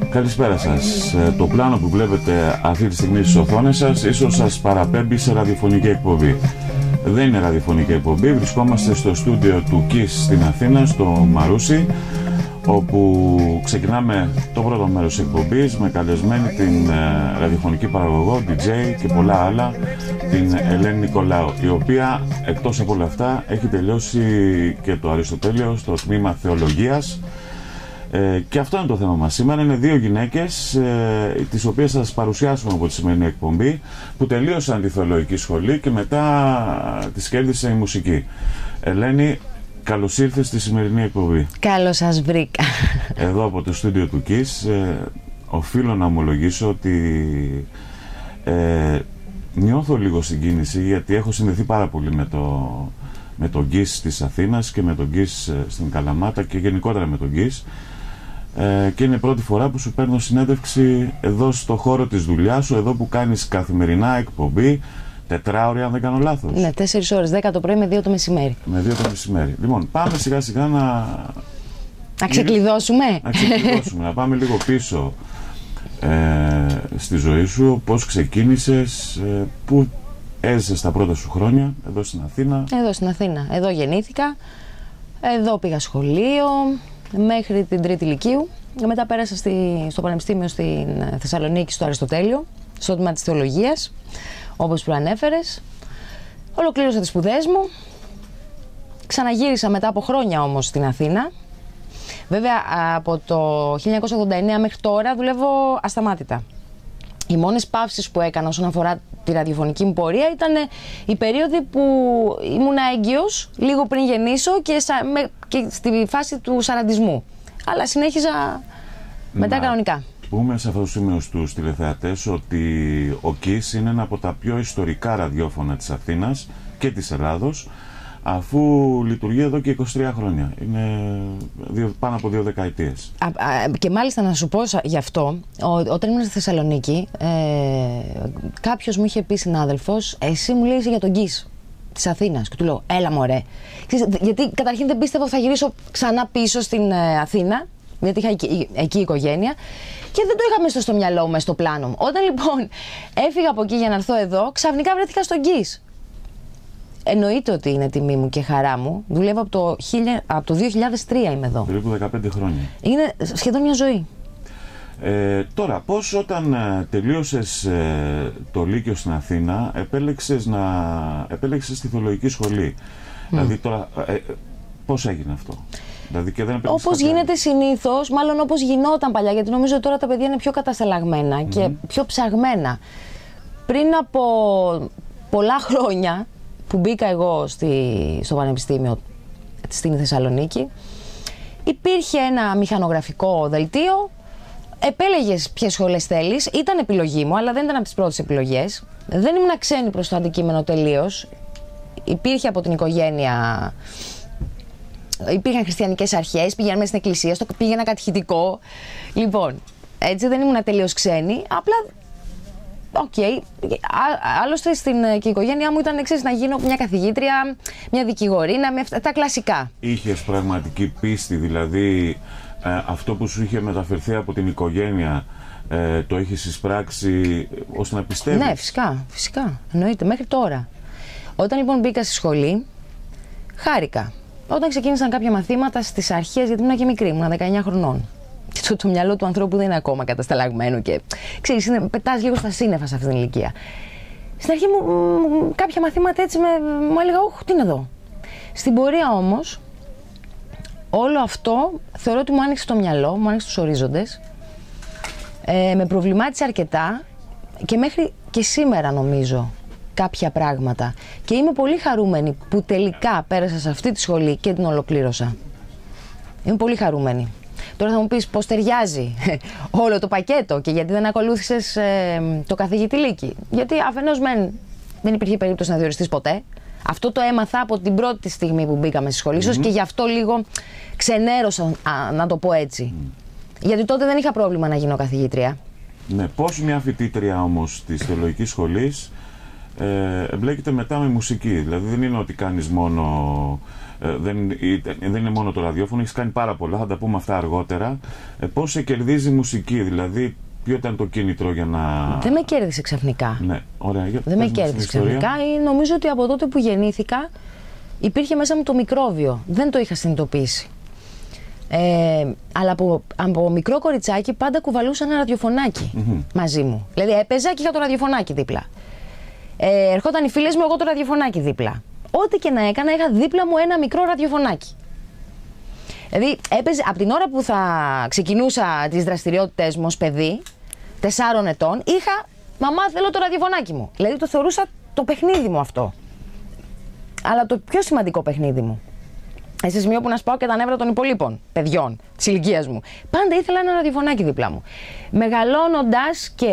Καλησπέρα σας. Το πλάνο που βλέπετε αυτή τη στιγμή στις οθόνες σας ίσως σας παραπέμπει σε ραδιοφωνική εκπομπή. Δεν είναι ραδιοφωνική εκπομπή, βρισκόμαστε στο στούντιο του KISS στην Αθήνα, στο Μαρούσι, όπου ξεκινάμε το πρώτο μέρος της εκπομπής με καλεσμένη την ραδιοφωνική παραγωγό, DJ και πολλά άλλα, την Ελένη Νικολάου, η οποία εκτός από όλα αυτά έχει τελειώσει και το Αριστοτέλειο στο τμήμα Θεολογίας. Και αυτό είναι το θέμα μας σήμερα. Είναι δύο γυναίκες, τις οποίες θα σας παρουσιάσουμε από τη σημερινή εκπομπή, που τελείωσαν τη θεολογική σχολή και μετά τις κέρδισε η μουσική. Ελένη, καλώς ήρθες στη σημερινή εκπομπή. Καλώς σας βρήκα. Εδώ από το στούντιο του KISS, οφείλω να ομολογήσω ότι νιώθω λίγο συγκίνηση, γιατί έχω συνδεθεί πάρα πολύ με τον KISS της Αθήνας και με τον KISS στην Καλαμάτα και γενικότερα με τον KISS. Και είναι πρώτη φορά που σου παίρνω συνέντευξη εδώ στο χώρο της δουλειάς σου, εδώ που κάνεις καθημερινά εκπομπή, τετράωρη αν δεν κάνω λάθος. Ναι, 4 ώρες, 10 το πρωί με 2 το μεσημέρι. Με 2 το μεσημέρι. Λοιπόν, πάμε σιγά σιγά να ξεκλειδώσουμε. Να πάμε λίγο πίσω στη ζωή σου, πώς ξεκίνησες, πού έζησες τα πρώτα σου χρόνια, εδώ στην Αθήνα. Εδώ στην Αθήνα, εδώ γεννήθηκα, εδώ πήγα σχολείο μέχρι την τρίτη λυκείου. Μετά πέρασα στο Πανεπιστήμιο στην Θεσσαλονίκη, στο Αριστοτέλειο, στο τμήμα της Θεολογίας, όπως προανέφερες. Ολοκλήρωσα τις σπουδές μου. Ξαναγύρισα μετά από χρόνια όμως στην Αθήνα. Βέβαια, από το 1989 μέχρι τώρα δουλεύω ασταμάτητα. Οι μόνες παύσεις που έκανα όσον αφορά τη ραδιοφωνική μου πορεία ήταν η περίοδοι που ήμουνα έγκυος, λίγο πριν γεννήσω και στη φάση του σαραντισμού. Αλλά συνέχιζα μετά κανονικά. Πούμε σε αυτό το σημείο στους τηλεθεατές ότι ο KISS είναι ένα από τα πιο ιστορικά ραδιόφωνα της Αθήνας και της Ελλάδος, αφού λειτουργεί εδώ και 23 χρόνια. Είναι πάνω από 2 δεκαετίες. Και μάλιστα να σου πω γι' αυτό, όταν ήμουν στη Θεσσαλονίκη, κάποιος μου είχε πει, συνάδελφος, εσύ μου λέει για τον KISS της Αθήνας. Και του λέω, έλα μωρέ. Γιατί καταρχήν δεν πίστευα ότι θα γυρίσω ξανά πίσω στην Αθήνα, γιατί είχα εκεί οικογένεια. Και δεν το είχα μέσα στο μυαλό μου, στο πλάνο μου. Όταν λοιπόν έφυγα από εκεί για να έρθω εδώ, ξαφνικά βρέθηκα στον KISS. Εννοείται ότι είναι τιμή μου και χαρά μου. Δουλεύω από το 2003 είμαι εδώ. Περίπου 15 χρόνια. Είναι σχεδόν μια ζωή. Τώρα, πώς όταν τελείωσες το Λύκειο στην Αθήνα, επέλεξες τη θεολογική σχολή. Δηλαδή τώρα, πώς έγινε αυτό? Δηλαδή όπως γίνεται συνήθως, μάλλον όπως γινόταν παλιά, γιατί νομίζω ότι τώρα τα παιδιά είναι πιο κατασταλαγμένα και πιο ψαγμένα. Πριν από πολλά χρόνια που μπήκα εγώ στο Πανεπιστήμιο στην Θεσσαλονίκη, υπήρχε ένα μηχανογραφικό δελτίο, επέλεγες ποιες σχολές θέλεις, ήταν επιλογή μου, αλλά δεν ήταν από τις πρώτες επιλογές. Δεν ήμουν ξένη προς το αντικείμενο τελείως, υπήρχε από την οικογένεια. Υπήρχαν χριστιανικές αρχές, πήγαιναμε στην εκκλησία, πήγαινα κατηχητικό. Λοιπόν, έτσι δεν ήμουν τελείως ξένη, απλά, άλλωστε και η οικογένειά μου ήταν εξής, να γίνω μια καθηγήτρια, μια δικηγορίνα, τα κλασικά. Είχες πραγματική πίστη, δηλαδή αυτό που σου είχε μεταφερθεί από την οικογένεια, το είχες εισπράξει ώστε να πιστεύεις? Ναι, φυσικά, εννοείται, μέχρι τώρα. Όταν λοιπόν μπήκα στη σχολή, χάρηκα. Όταν ξεκίνησαν κάποια μαθήματα στις αρχές, γιατί ήμουν και μικρή, ήμουν 19 χρονών. Και το μυαλό του ανθρώπου δεν είναι ακόμα κατασταλαγμένο και ξέρεις, πετάς λίγο στα σύννεφα σε αυτήν την ηλικία. Στην αρχή κάποια μαθήματα έτσι μου έλεγα, όχι, τι είναι εδώ. Στην πορεία όμως, όλο αυτό θεωρώ ότι μου άνοιξε το μυαλό, μου άνοιξε τους ορίζοντες, με προβλημάτισε αρκετά και μέχρι και σήμερα νομίζω κάποια πράγματα. Και είμαι πολύ χαρούμενη που τελικά πέρασα σε αυτή τη σχολή και την ολοκλήρωσα. Είμαι πολύ χαρούμενη. Τώρα θα μου πεις πώς ταιριάζει όλο το πακέτο και γιατί δεν ακολούθησες το καθηγητή Λύκη. Γιατί αφενός δεν υπήρχε περίπτωση να διοριστείς ποτέ. Αυτό το έμαθα από την πρώτη στιγμή που μπήκαμε στη σχολή. Ίσως και γι' αυτό λίγο ξενέρωσα, να το πω έτσι. Γιατί τότε δεν είχα πρόβλημα να γίνω καθηγήτρια. Ναι, πώς μια φοιτήτρια όμως της θεολογικής σχολής εμπλέκεται μετά με μουσική. Δηλαδή δεν είναι ότι κάνεις μόνο... δεν είναι μόνο το ραδιόφωνο, έχεις κάνει πάρα πολλά, θα τα πούμε αυτά αργότερα. Πώς σε κερδίζει η μουσική, δηλαδή ποιο ήταν το κίνητρο για να... Δεν με κέρδισε ξαφνικά. Ναι, ωραία. Δεν με κέρδισε ξαφνικά. Νομίζω ότι από τότε που γεννήθηκα υπήρχε μέσα μου το μικρόβιο. Δεν το είχα συνειδητοποιήσει. Αλλά από μικρό κοριτσάκι πάντα κουβαλούσα ένα ραδιοφωνάκι μαζί μου. Δηλαδή έπαιζα και είχα το ραδιοφωνάκι δίπλα. Ερχόταν οι φίλες μου, εγώ το ραδιοφωνάκι δίπλα. Ό,τι και να έκανα, είχα δίπλα μου ένα μικρό ραδιοφωνάκι. Δηλαδή έπαιζε από την ώρα που θα ξεκινούσα τις δραστηριότητες μου ως παιδί, 4 ετών, είχα «Μαμά, θέλω το ραδιοφωνάκι μου». Δηλαδή το θεωρούσα το παιχνίδι μου αυτό. Αλλά το πιο σημαντικό παιχνίδι μου. Σε σημείο που να σπάω και τα νεύρα των υπολείπων παιδιών της ηλικίας μου. Πάντα ήθελα ένα ραδιοφωνάκι δίπλα μου. Μεγαλώνοντας και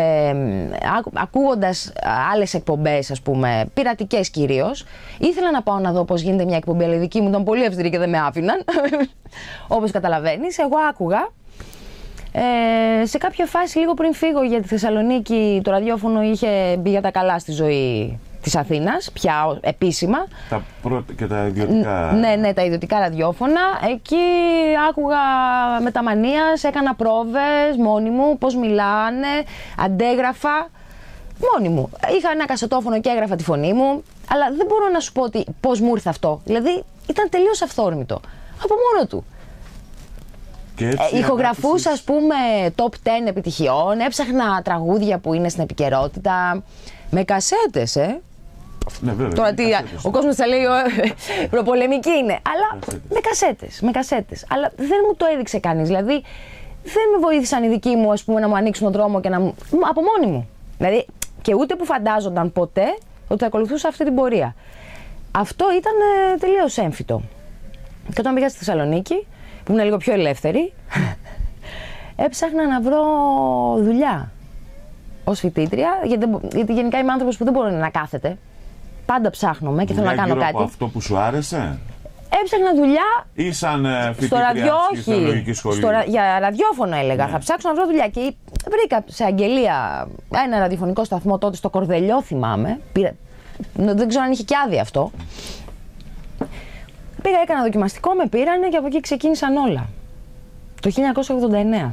ακούγοντας άλλες εκπομπές, ας πούμε, πειρατικές κυρίως, ήθελα να πάω να δω πώς γίνεται μια εκπομπή, αλλά η δική μου ήταν πολύ αυστηρή και δεν με άφηναν. Όπως καταλαβαίνεις, εγώ άκουγα. Σε κάποια φάση, λίγο πριν φύγω για τη Θεσσαλονίκη, το ραδιόφωνο είχε μπει για τα καλά στη ζωή της Αθήνας, πια επίσημα. Τα πρώτα και τα ιδιωτικά. Ναι, τα ιδιωτικά ραδιόφωνα. Εκεί άκουγα με τα μανίας, έκανα πρόβες μόνη μου, πώς μιλάνε, αντέγραφα μόνη μου. Είχα ένα κασετόφωνο και έγραφα τη φωνή μου, αλλά δεν μπορώ να σου πω πώς μου ήρθε αυτό. Δηλαδή ήταν τελείως αυθόρμητο, από μόνο του. Ηχογραφούσα, ας πούμε, top 10 επιτυχιών, έψαχνα τραγούδια που είναι στην επικαιρότητα, με κασέτες, Ναι, βέβαια, τώρα τι, ο κόσμος θα λέει προπολεμική είναι, αλλά με κασέτες. Αλλά δεν μου το έδειξε κανείς, δηλαδή δεν με βοήθησαν οι δικοί μου, ας πούμε, να μου ανοίξουν τον δρόμο και να μου... από μόνοι μου. Δηλαδή, και ούτε που φαντάζονταν ποτέ ότι θα ακολουθούσα αυτή την πορεία. Αυτό ήταν τελείως έμφυτο. Και όταν πήγα στη Θεσσαλονίκη, που ήμουν λίγο πιο ελεύθερη, έψαχνα να βρω δουλειά ως φοιτήτρια, γιατί γενικά είμαι άνθρωπος που δεν μπορεί να κάθεται. Πάντα ψάχνομαι και θέλω να κάνω κάτι. Από αυτό που σου άρεσε. Έψαχνα δουλειά. Ή σαν φοιτήτρια στη θεολογική σχολή. Για ραδιόφωνο έλεγα. Ναι. Θα ψάξω να βρω δουλειά. Και βρήκα σε αγγελία ένα ραδιοφωνικό σταθμό τότε στο Κορδελιό, θυμάμαι. Δεν ξέρω αν είχε και άδεια αυτό. Πήγα, έκανα δοκιμαστικό, με πήρανε και από εκεί ξεκίνησαν όλα. Το 1989.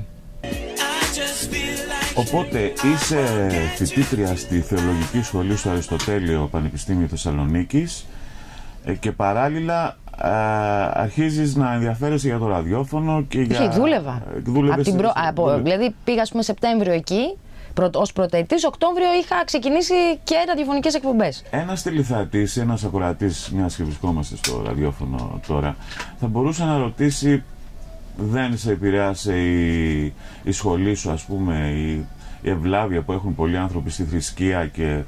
Οπότε είσαι φοιτήτρια στη Θεολογική Σχολή στο Αριστοτέλειο Πανεπιστήμιο Θεσσαλονίκης και παράλληλα αρχίζεις να ενδιαφέρεσαι για το ραδιόφωνο και για... Δούλευα. Δηλαδή πήγα, ας πούμε, Σεπτέμβριο εκεί, ως πρωτοετής, Οκτώβριο είχα ξεκινήσει και ραδιοφωνικές εκπομπές. Ένας τηλεθεατής, ένας ακροατής, μιας και βρισκόμαστε στο ραδιόφωνο τώρα, θα μπορούσε να ρωτήσει, δεν σε επηρέασε η σχολή σου, ας πούμε, η ευλάβεια που έχουν πολλοί άνθρωποι στη θρησκεία και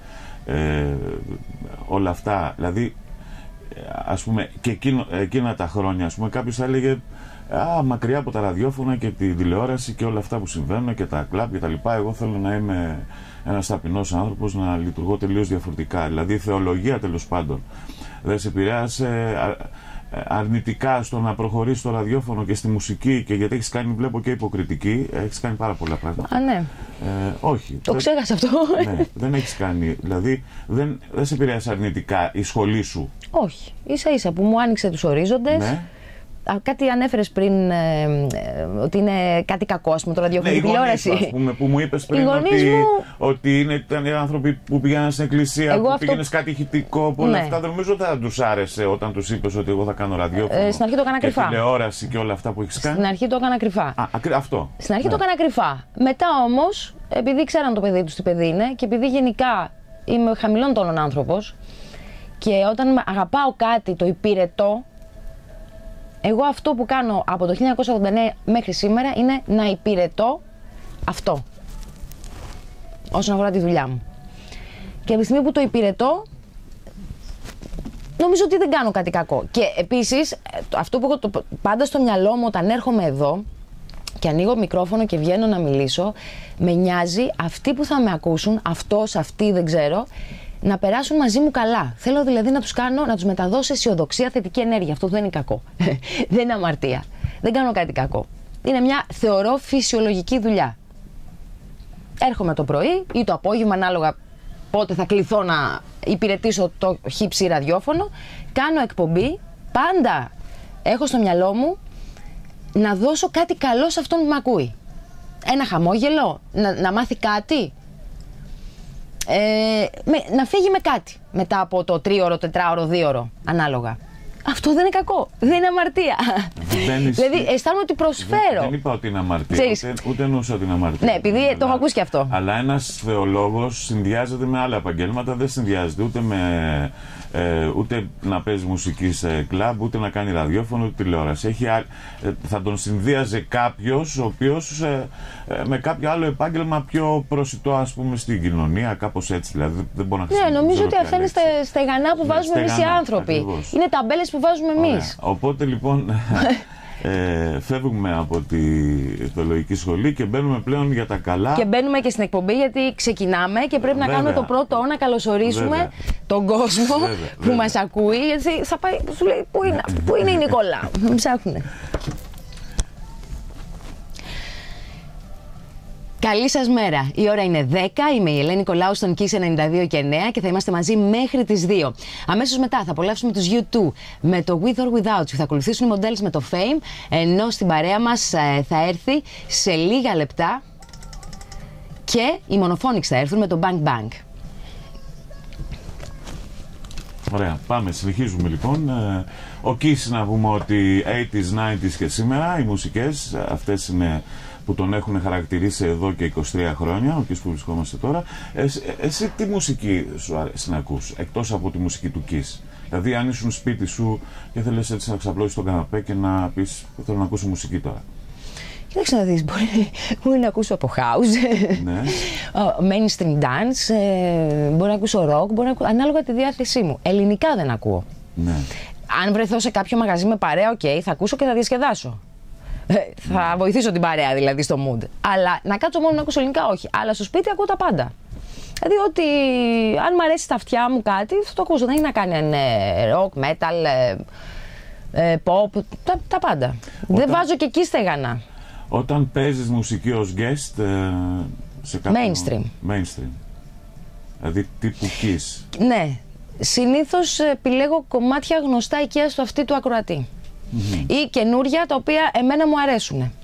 όλα αυτά? Δηλαδή, ας πούμε, και εκείνα τα χρόνια, ας πούμε, κάποιος θα έλεγε μακριά από τα ραδιόφωνα και τη τηλεόραση και όλα αυτά που συμβαίνουν και τα κλαμπ και τα λοιπά, εγώ θέλω να είμαι ένας ταπεινός άνθρωπος, να λειτουργώ τελείως διαφορετικά. Δηλαδή η θεολογία, τέλος πάντων, δεν σε επηρέασε αρνητικά στο να προχωρήσει στο ραδιόφωνο και στη μουσική? Και γιατί έχεις κάνει, βλέπω, και υποκριτική, έχεις κάνει πάρα πολλά πράγματα. Ναι. Όχι. Το ξέχασα αυτό. Ναι, δεν έχεις κάνει. Δηλαδή δεν σε επηρέασε αρνητικά η σχολή σου? Όχι. Ίσα-ίσα που μου άνοιξε τους ορίζοντες. Ναι. Κάτι ανέφερες πριν, ότι είναι κάτι κακό, ας πούμε, το ραδιόφωνο, η τηλεόραση. Ας πούμε, που μου είπες πριν ότι ήταν άνθρωποι που πήγαιναν στην εκκλησία, που πήγαινες κάτι ηχητικό, όλα αυτά. Δεν νομίζω ότι θα τους άρεσε όταν τους είπες ότι εγώ θα κάνω ραδιόφωνο. Στην αρχή το έκανα κρυφά. Και τηλεόραση και όλα αυτά που έχεις κάνει. Στην αρχή το έκανα κρυφά. Αυτό. Στην αρχή το έκανα κρυφά. Μετά όμως, επειδή ξέραν το παιδί τους τι παιδί είναι και επειδή γενικά είμαι χαμηλών τόνων άνθρωπος και όταν αγαπάω κάτι το υπηρετώ, εγώ αυτό που κάνω από το 1989 μέχρι σήμερα είναι να υπηρετώ αυτό όσον αφορά τη δουλειά μου. Και από τη στιγμή που το υπηρετώ, νομίζω ότι δεν κάνω κάτι κακό. Και επίσης, αυτό που έχω πάντα στο μυαλό μου όταν έρχομαι εδώ και ανοίγω μικρόφωνο και βγαίνω να μιλήσω, με νοιάζει αυτοί που θα με ακούσουν, αυτός, αυτή, δεν ξέρω, να περάσουν μαζί μου καλά. Θέλω δηλαδή να τους κάνω, να τους μεταδώσω αισιοδοξία, θετική ενέργεια. Αυτό δεν είναι κακό. Δεν είναι αμαρτία. Δεν κάνω κάτι κακό. Είναι μια, θεωρώ, φυσιολογική δουλειά. Έρχομαι το πρωί ή το απόγευμα, ανάλογα πότε θα κληθώ να υπηρετήσω το χύψη ραδιόφωνο. Κάνω εκπομπή, πάντα έχω στο μυαλό μου να δώσω κάτι καλό σε αυτόν που με ακούει. Ένα χαμόγελο, να μάθει κάτι, να φύγει με κάτι μετά από το 3ωρο, 4ωρο, 2ωρο, ανάλογα. Αυτό δεν είναι κακό, δεν είναι αμαρτία. Δηλαδή αισθάνομαι ότι προσφέρω. Δεν είπα ότι είναι αμαρτία, ούτε εννοούσα ότι είναι αμαρτία. Ναι, επειδή το έχω ακούσει και αυτό. Αλλά ένας θεολόγος συνδυάζεται με άλλα επαγγέλματα, δεν συνδυάζεται ούτε να παίζει μουσική σε κλαμπ, ούτε να κάνει ραδιόφωνο, ούτε τηλεόραση. Θα τον συνδύαζε κάποιος ο οποίος με κάποιο άλλο επάγγελμα πιο προσιτό, ας πούμε, στην κοινωνία, κάπως έτσι. Δηλαδή δεν μπορώ να ναι, νομίζω ότι αυτά είναι στεγανά που βάζουμε εμείς οι άνθρωποι. Ακριβώς. Είναι ταμπέλες που βάζουμε εμείς. Οπότε λοιπόν φεύγουμε από τη θεολογική σχολή και μπαίνουμε πλέον για τα καλά. Και μπαίνουμε και στην εκπομπή, γιατί ξεκινάμε και πρέπει να κάνουμε το πρώτο να καλωσορίσουμε τον κόσμο που μας ακούει. Γιατί θα πάει, σου λέει, πού είναι η Νικόλα, να ψάχνουνε. Καλή σας μέρα. Η ώρα είναι 10. Είμαι η Ελένη Νικολάου στον Kiss 92 και 9 και θα είμαστε μαζί μέχρι τις 2. Αμέσως μετά θα απολαύσουμε τους U2 με το With or Without You. Θα ακολουθήσουν οι Models με το Fame, ενώ στην παρέα μας θα έρθει σε λίγα λεπτά και οι Monophonics θα έρθουν με το Bang Bang. Ωραία, πάμε, συνεχίζουμε λοιπόν. Ο Kiss, να πούμε ότι 80s, 90s και σήμερα, οι μουσικές αυτές είναι που τον έχουν χαρακτηρίσει εδώ και 23 χρόνια, ο Kiss που βρισκόμαστε τώρα. Εσύ τι μουσική σου αρέσει να ακούς, εκτός από τη μουσική του Kiss? Δηλαδή αν ήσουν σπίτι σου και θέλεις έτσι να ξαπλώσεις τον καναπέ και να πεις θέλω να ακούσω μουσική τώρα. Κοίταξε να δεις, μπορεί να ακούσω από house, ναι. Mainstream dance, μπορεί να ακούσω rock, ανάλογα τη διάθεσή μου. Ελληνικά δεν ακούω. Ναι. Αν βρεθώ σε κάποιο μαγαζί με παρέα, θα ακούσω και θα διασκεδάσω. Θα βοηθήσω την παρέα δηλαδή στο mood. Αλλά να κάτσω μόνο να ακούσω ελληνικά, όχι. Αλλά στο σπίτι ακούω τα πάντα. Δηλαδή ότι αν μου αρέσει στα αυτιά μου κάτι, θα το ακούσω. Δεν έχει να κάνει rock, metal, pop, τα πάντα. Δεν βάζω και εκεί στεγανά. Όταν παίζεις μουσική ως guest σε κάποιο... Mainstream. Δηλαδή τύπου Kiss. Ναι. Συνήθως επιλέγω κομμάτια γνωστά οικία στο αυτί του ακροατή. Ή καινούρια τα οποία εμένα μου αρέσουν.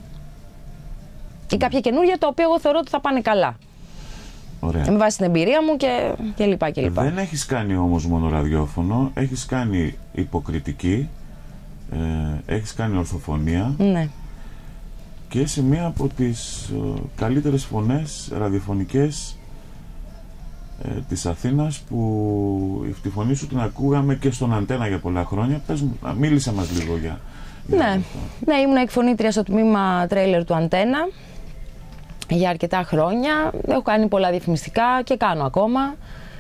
Ή κάποια καινούρια τα οποία εγώ θεωρώ ότι θα πάνε καλά. Ωραία. Με βάση την εμπειρία μου και λοιπά και λοιπά. Δεν έχεις κάνει όμως μόνο ραδιόφωνο, έχεις κάνει υποκριτική, έχεις κάνει ορθοφωνία. Ναι. Και είσαι μία από τις καλύτερες φωνές ραδιοφωνικές της Αθήνας, που τη φωνή σου την ακούγαμε και στον Αντένα για πολλά χρόνια. Πες μου, μίλησε μας λίγο για ναι, ήμουν εκφωνήτρια στο τμήμα τρέιλερ του Αντένα για αρκετά χρόνια. Έχω κάνει πολλά διαφημιστικά και κάνω ακόμα.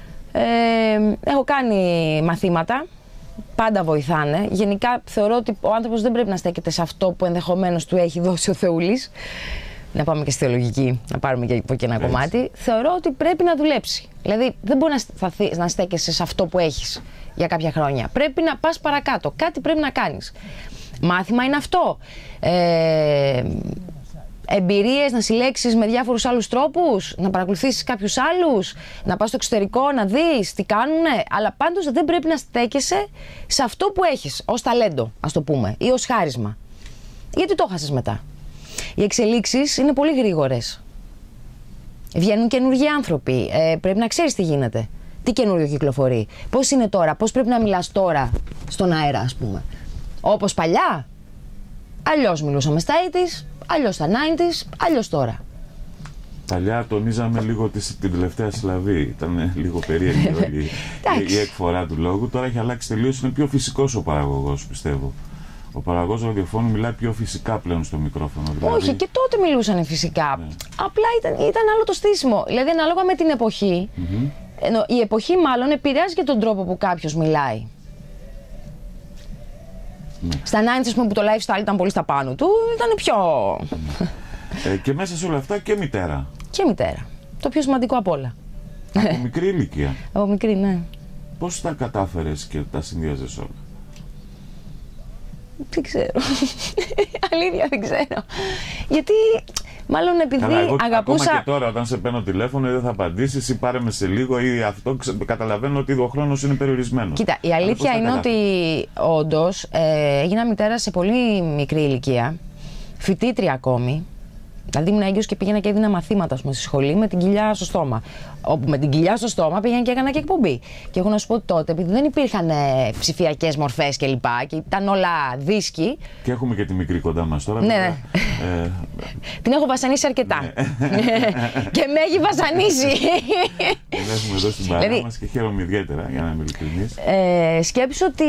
Έχω κάνει μαθήματα, πάντα βοηθάνε. Γενικά θεωρώ ότι ο άνθρωπος δεν πρέπει να στέκεται σε αυτό που ενδεχομένως του έχει δώσει ο Θεούλης. Να πάμε και στη θεολογική, να πάρουμε και από εκεί ένα κομμάτι. Θεωρώ ότι πρέπει να δουλέψει. Δηλαδή δεν μπορεί να στέκεσαι σε αυτό που έχεις για κάποια χρόνια. Πρέπει να πας παρακάτω. Κάτι πρέπει να κάνεις. Μάθημα είναι αυτό. Εμπειρίες να συλλέξεις με διάφορους άλλους τρόπους, να παρακολουθήσεις κάποιους άλλους, να πας στο εξωτερικό να δεις τι κάνουνε. Αλλά πάντως δεν πρέπει να στέκεσαι σε αυτό που έχεις ως ταλέντο, ας το πούμε, ή ως χάρισμα. Γιατί το χάσες μετά. Οι εξελίξεις είναι πολύ γρήγορες. Βγαίνουν καινούργιοι άνθρωποι. Πρέπει να ξέρεις τι γίνεται. Τι καινούριο κυκλοφορεί. Πώς είναι τώρα, πώς πρέπει να μιλάς τώρα στον αέρα, ας πούμε. Όπως παλιά. Αλλιώς μιλούσαμε στα 80's, αλλιώς στα 90's, αλλιώς τώρα. Παλιά τονίζαμε λίγο την τελευταία συλλαβή. Ήταν λίγο περίεργη η εκφορά του λόγου. Τώρα έχει αλλάξει τελείως. Είναι πιο φυσικός ο παραγωγός, πιστεύω. Ο παραγωγός ραδιοφώνου μιλάει πιο φυσικά πλέον στο μικρόφωνο. Δηλαδή... Όχι, και τότε μιλούσαν φυσικά. Ναι. Απλά ήταν άλλο το στήσιμο. Δηλαδή, ανάλογα με την εποχή, η εποχή μάλλον επηρεάζει και τον τρόπο που κάποιος μιλάει. Ναι. Στα 90's που το lifestyle ήταν πολύ στα πάνω του, ήταν πιο... Και μέσα σε όλα αυτά και μητέρα. Και μητέρα. Το πιο σημαντικό απ' όλα. Από μικρή ηλικία. Από μικρή, ναι. Πώς τα κατάφερες και τα συνδυάζες όλα? Δεν ξέρω. Αλήθεια δεν ξέρω. Γιατί Μάλλον επειδή αγαπούσα. Ακόμα και τώρα, όταν σε παίρνω τηλέφωνο, δεν θα απαντήσεις ή πάρε με σε λίγο ή αυτό. Καταλαβαίνω ότι ο χρόνος είναι περιορισμένος. Κοίτα, η αλήθεια είναι ότι όντως έγινα μητέρα σε πολύ μικρή ηλικία, φοιτήτρια ακόμη. Δηλαδή ήμουν έγκυος και πήγαινα και έδινα μαθήματα στη σχολή με την κοιλιά στο στόμα. Όπου με την κοιλιά στο στόμα πήγαινα και έκανα και εκπομπή. Και έχω να σου πω τότε, επειδή δεν υπήρχαν ψηφιακές μορφές κλπ. Και ήταν όλα δίσκοι. Και έχουμε και τη μικρή κοντά μας τώρα. Ναι. Την έχω βασανίσει αρκετά. Ναι. Και με έχει βασανίσει. Την έχουμε εδώ στην παρέα μας και χαίρομαι ιδιαίτερα, για να είμαι ειλικρινής. Σκέψου ότι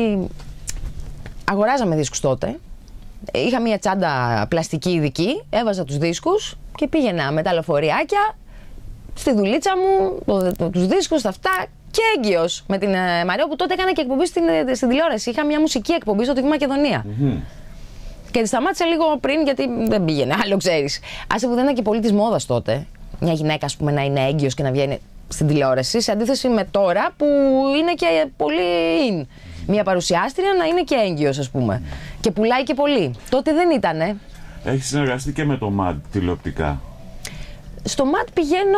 αγοράζαμε δίσκους τότε. Είχα μια τσάντα πλαστική ειδική, έβαζα τους δίσκους και πήγαινα με τα λεωφοριάκια στη δουλίτσα μου, τους δίσκους, αυτά και έγκυος με την Μαρία, που τότε έκανα και εκπομπή στην τηλεόραση. Είχα μια μουσική εκπομπή στο TV Μακεδονία. Και τη σταμάτησα λίγο πριν γιατί δεν πήγαινε, άλλο ξέρεις. Άσε που δεν είναι και πολύ της μόδας τότε. Μια γυναίκα, ας πούμε, να είναι έγκυος και να βγαίνει στην τηλεόραση, σε αντίθεση με τώρα που είναι και πολύ in. Μια παρουσιάστρια να είναι και έγκυος, ας πούμε. Και πουλάει και πολύ. Τότε δεν ήτανε. Έχει συνεργαστεί και με το MAD τηλεοπτικά. Στο MAD πηγαίνω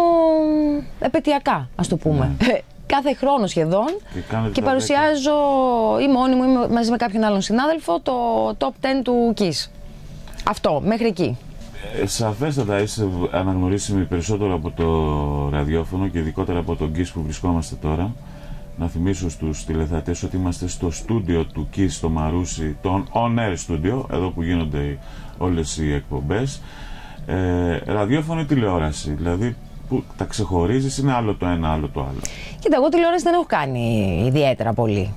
επαιτειακά, ας το πούμε. Κάθε χρόνο σχεδόν. Και παρουσιάζω ή μόνη μου ή μαζί με κάποιον άλλον συνάδελφο το top 10 του KISS. Αυτό, μέχρι εκεί. Σαφέστατα είσαι αναγνωρίσιμη περισσότερο από το ραδιόφωνο και ειδικότερα από τον KISS που βρισκόμαστε τώρα. Να θυμίσω στους τηλεθεατές ότι είμαστε στο στούντιο του KISS στο Μαρούσι, το On Air Studio, εδώ που γίνονται όλες οι εκπομπές. Ραδιόφωνο ή τηλεόραση, δηλαδή που τα ξεχωρίζεις, είναι άλλο το ένα, άλλο το άλλο. Κοίτα, εγώ τηλεόραση δεν έχω κάνει ιδιαίτερα πολύ.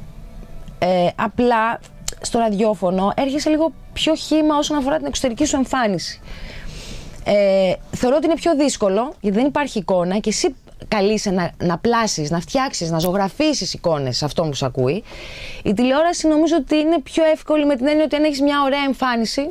Απλά στο ραδιόφωνο έρχεσαι λίγο πιο χύμα όσον αφορά την εξωτερική σου εμφάνιση. Θεωρώ ότι είναι πιο δύσκολο, γιατί δεν υπάρχει εικόνα και εσύ καλείσαι να πλάσεις, να φτιάξεις, να ζωγραφίσεις εικόνες σε αυτόν που σε ακούει. Η τηλεόραση νομίζω ότι είναι πιο εύκολη με την έννοια ότι αν έχεις μια ωραία εμφάνιση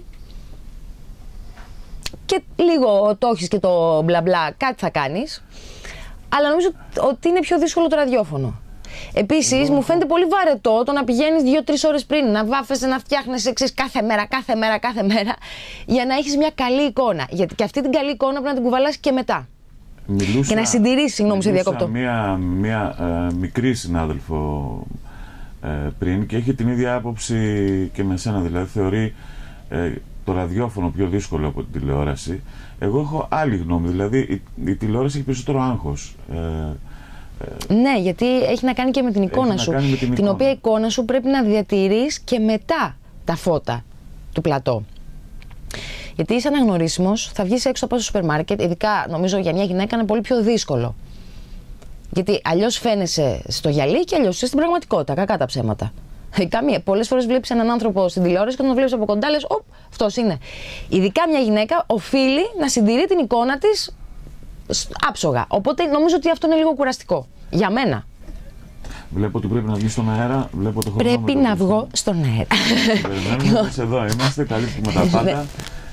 και λίγο το έχεις και το μπλα μπλα, κάτι θα κάνεις. Αλλά νομίζω ότι είναι πιο δύσκολο το ραδιόφωνο. Επίσης, μου φαίνεται πολύ βαρετό το να πηγαίνεις 2-3 ώρες πριν, να βάφεσαι, να φτιάχνεσαι κάθε μέρα, για να έχεις μια καλή εικόνα. Γιατί και αυτή την καλή εικόνα πρέπει να την κουβαλάς και μετά. Και να συντηρήσεις, συγγνώμη, σε διακόπτω. Μια μικρή συνάδελφο πριν και έχει την ίδια άποψη και με σένα. Δηλαδή, θεωρεί το ραδιόφωνο πιο δύσκολο από την τηλεόραση. Εγώ έχω άλλη γνώμη. Δηλαδή, η τηλεόραση έχει περισσότερο άγχος. Ναι, γιατί έχει να κάνει και με την εικόνα σου. Την οποία εικόνα σου πρέπει να διατηρείς και μετά τα φώτα του πλατό. Γιατί είσαι αναγνωρίσιμος, θα βγεις έξω από το σούπερ μάρκετ, ειδικά νομίζω για μια γυναίκα είναι πολύ πιο δύσκολο. Γιατί αλλιώς φαίνεσαι στο γυαλί και αλλιώς είσαι στην πραγματικότητα, κακά τα ψέματα. Πολλές φορές βλέπεις έναν άνθρωπο στην τηλεόραση και τον βλέπεις από κοντά, λες, αυτός είναι. Ειδικά μια γυναίκα οφείλει να συντηρεί την εικόνα της άψογα. Οπότε νομίζω ότι αυτό είναι λίγο κουραστικό. Για μένα. Βλέπω ότι πρέπει να βγει στον αέρα. Βλέπω το πρέπει να βγω στον αέρα. Εδώ είμαστε, καλύπτουμε τα πάντα.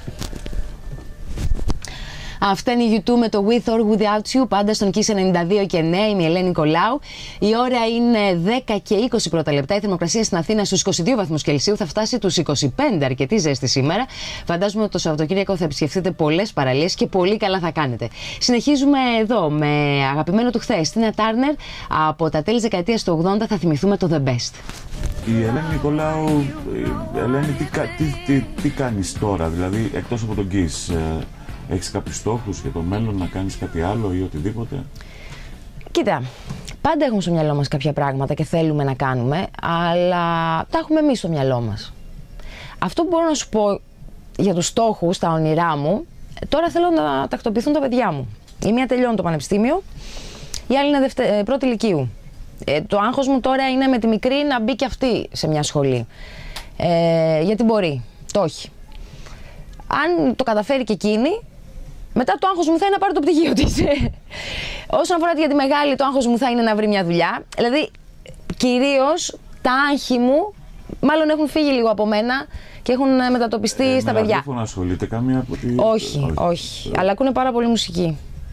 Αυτά είναι η YouTube με το With or Without You, πάντα στον KISS 92 και ναι, είμαι η Ελένη Νικολάου. Η ώρα είναι 10 και 20 πρώτα λεπτά. Η θερμοκρασία στην Αθήνα στους 22 βαθμούς Κελσίου, θα φτάσει τους 25, αρκετή ζέστη σήμερα. Φαντάζομαι ότι το Σαββατοκύριακο θα επισκεφτείτε πολλές παραλίες και πολύ καλά θα κάνετε. Συνεχίζουμε εδώ με αγαπημένο του χθες, Τίνα Τάρνερ, από τα τέλη της δεκαετίας του 80 θα θυμηθούμε το The Best. Η Ελένη Νικολάου, Ελένη, τι κάνεις τώρα, δηλαδή εκτός από τον KISS? Έχεις κάποιους στόχους για το μέλλον, να κάνεις κάτι άλλο ή οτιδήποτε? Κοίτα, πάντα έχουμε στο μυαλό μας κάποια πράγματα και θέλουμε να κάνουμε, αλλά τα έχουμε εμείς στο μυαλό μας. Αυτό που μπορώ να σου πω για τους στόχους, τα όνειρά μου, τώρα θέλω να τακτοποιηθούν τα παιδιά μου. Η μία τελειώνει το πανεπιστήμιο, η άλλη είναι πρώτη λυκείου. Το άγχος μου τώρα είναι με τη μικρή να μπει και αυτή σε μια σχολή. Γιατί μπορεί, το έχει. Αν το καταφέρει και εκείνη, μετά το άγχος μου θα είναι να πάρει το πτυχίο της. Όσον αφορά για τη μεγάλη, το άγχος μου θα είναι να βρει μια δουλειά. Δηλαδή, κυρίως τα άγχη μου, μάλλον έχουν φύγει λίγο από μένα και έχουν μετατοπιστεί στα παιδιά. Δεν ασχολείται καμία από τη... Όχι. Αλλά ακούνε πάρα πολύ μουσική.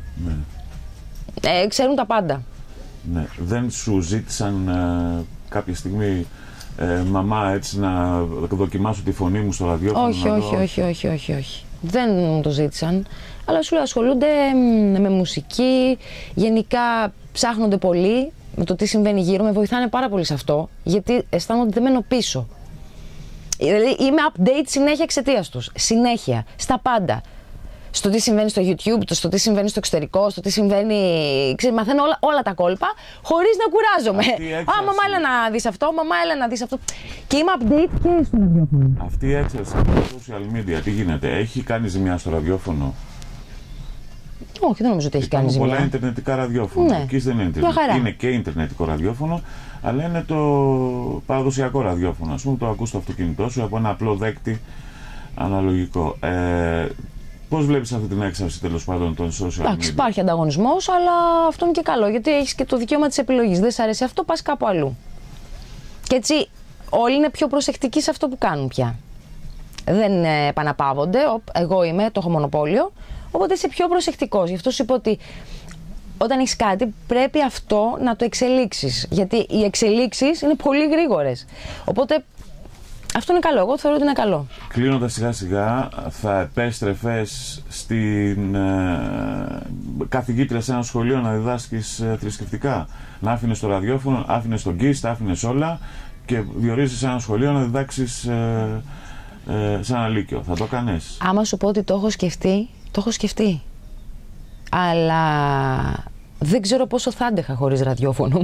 Ναι. Ξέρουν τα πάντα. Ναι. Δεν σου ζήτησαν κάποια στιγμή, μαμά, έτσι να δοκιμάσω τη φωνή μου στο ραδιόφωνο? Όχι. Δεν μου το ζήτησαν. Αλλά σου λέω, ασχολούνται με μουσική, γενικά ψάχνονται πολύ με το τι συμβαίνει γύρω, με βοηθάνε πάρα πολύ σε αυτό, γιατί αισθάνονται ότι δεν μένω πίσω. Δηλαδή είμαι update συνέχεια εξαιτίας τους, συνέχεια, στα πάντα. Στο τι συμβαίνει στο YouTube, στο τι συμβαίνει στο εξωτερικό, στο τι συμβαίνει. Μαθαίνω όλα τα κόλπα, χωρίς να κουράζομαι. Μαμά, έλα να δεις αυτό, μαμά, έλα να δεις αυτό. Και είμαι update και στο ραδιόφωνο. Αυτή η έξαρση από τα social media, τι γίνεται, έχει κάνει ζημιά στο ραδιόφωνο? Όχι, δεν νομίζω ότι έχει κάνει ζημιά. Πολλά ιντερνετικά ραδιόφωνα. Ναι. Εκεί δεν είναι είναι και ιντερνετικό ραδιόφωνο, αλλά είναι το παραδοσιακό ραδιόφωνο. Ας πούμε, το ακούς στο αυτοκίνητό σου από ένα απλό δέκτη αναλογικό. Πώς βλέπεις αυτή την έξαρση τέλος πάντων των social media? Εντάξει, υπάρχει ανταγωνισμός, αλλά αυτό είναι και καλό, γιατί έχεις και το δικαίωμα της επιλογής. Δεν σ' αρέσει αυτό, πας κάπου αλλού. Και έτσι όλοι είναι πιο προσεκτικοί σε αυτό που κάνουν πια. Δεν επαναπαύονται. Εγώ είμαι, το έχω μονοπόλιο. Οπότε είσαι πιο προσεκτικός. Γι' αυτό σου είπα ότι όταν έχεις κάτι πρέπει αυτό να το εξελίξεις. Γιατί οι εξελίξεις είναι πολύ γρήγορες. Οπότε αυτό είναι καλό. Εγώ θεωρώ ότι είναι καλό. Κλείνοντας σιγά σιγά, θα επέστρεφες στην καθηγήτρια σε ένα σχολείο να διδάσκεις θρησκευτικά? Να άφηνες το ραδιόφωνο, άφηνες τον KISS, τα άφηνες όλα και διορίζεις σε ένα σχολείο να διδάξεις σε ένα λύκειο? Θα το κάνεις? Άμα σου πω ότι το έχω σκεφτεί, το έχω σκεφτεί. Αλλά δεν ξέρω πόσο θα άντεχα χωρίς ραδιόφωνο.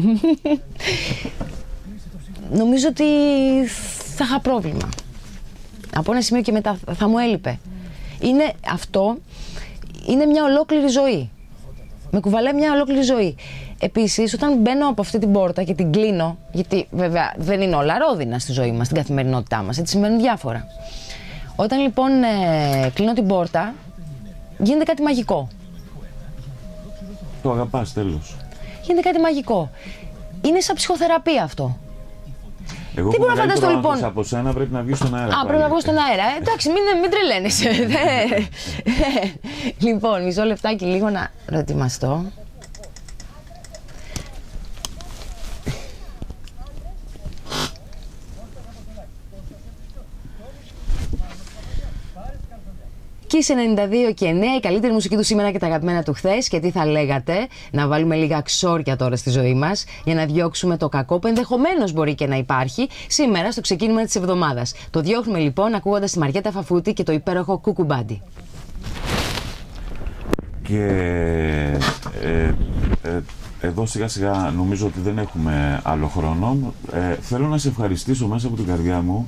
Νομίζω ότι θα είχα πρόβλημα. Από ένα σημείο και μετά θα μου έλειπε. Αυτό είναι μια ολόκληρη ζωή. Με κουβαλάει μια ολόκληρη ζωή. Επίσης, όταν μπαίνω από αυτή την πόρτα και την κλείνω, γιατί βέβαια δεν είναι όλα ρόδινα στη ζωή μας, στην καθημερινότητά μας, έτσι συμβαίνουν διάφορα. Όταν λοιπόν κλείνω την πόρτα, γίνεται κάτι μαγικό. Το αγαπάς, τέλος. Γίνεται κάτι μαγικό. Είναι σαν ψυχοθεραπεία αυτό. Εγώ τι μπορώ να φανταστώ λοιπόν? Από σένα πρέπει να βγεις στον αέρα. Πρέπει να βγω στον αέρα. Εντάξει, μην τρελαίνεσαι. Λοιπόν, μισό λεπτάκι λίγο να προετοιμαστώ. KISS 92 και 9, η καλύτερη μουσική του σήμερα και τα αγαπημένα του χθες. Και τι θα λέγατε, να βάλουμε λίγα ξόρκια τώρα στη ζωή μας για να διώξουμε το κακό που ενδεχομένως μπορεί και να υπάρχει σήμερα στο ξεκίνημα της εβδομάδας. Το διώχνουμε λοιπόν ακούγοντας τη Μαριέτα Φαφούτη και το υπέροχο Κουκουμπάντι. Και εδώ σιγά σιγά νομίζω ότι δεν έχουμε άλλο χρόνο. Θέλω να σε ευχαριστήσω μέσα από την καρδιά μου.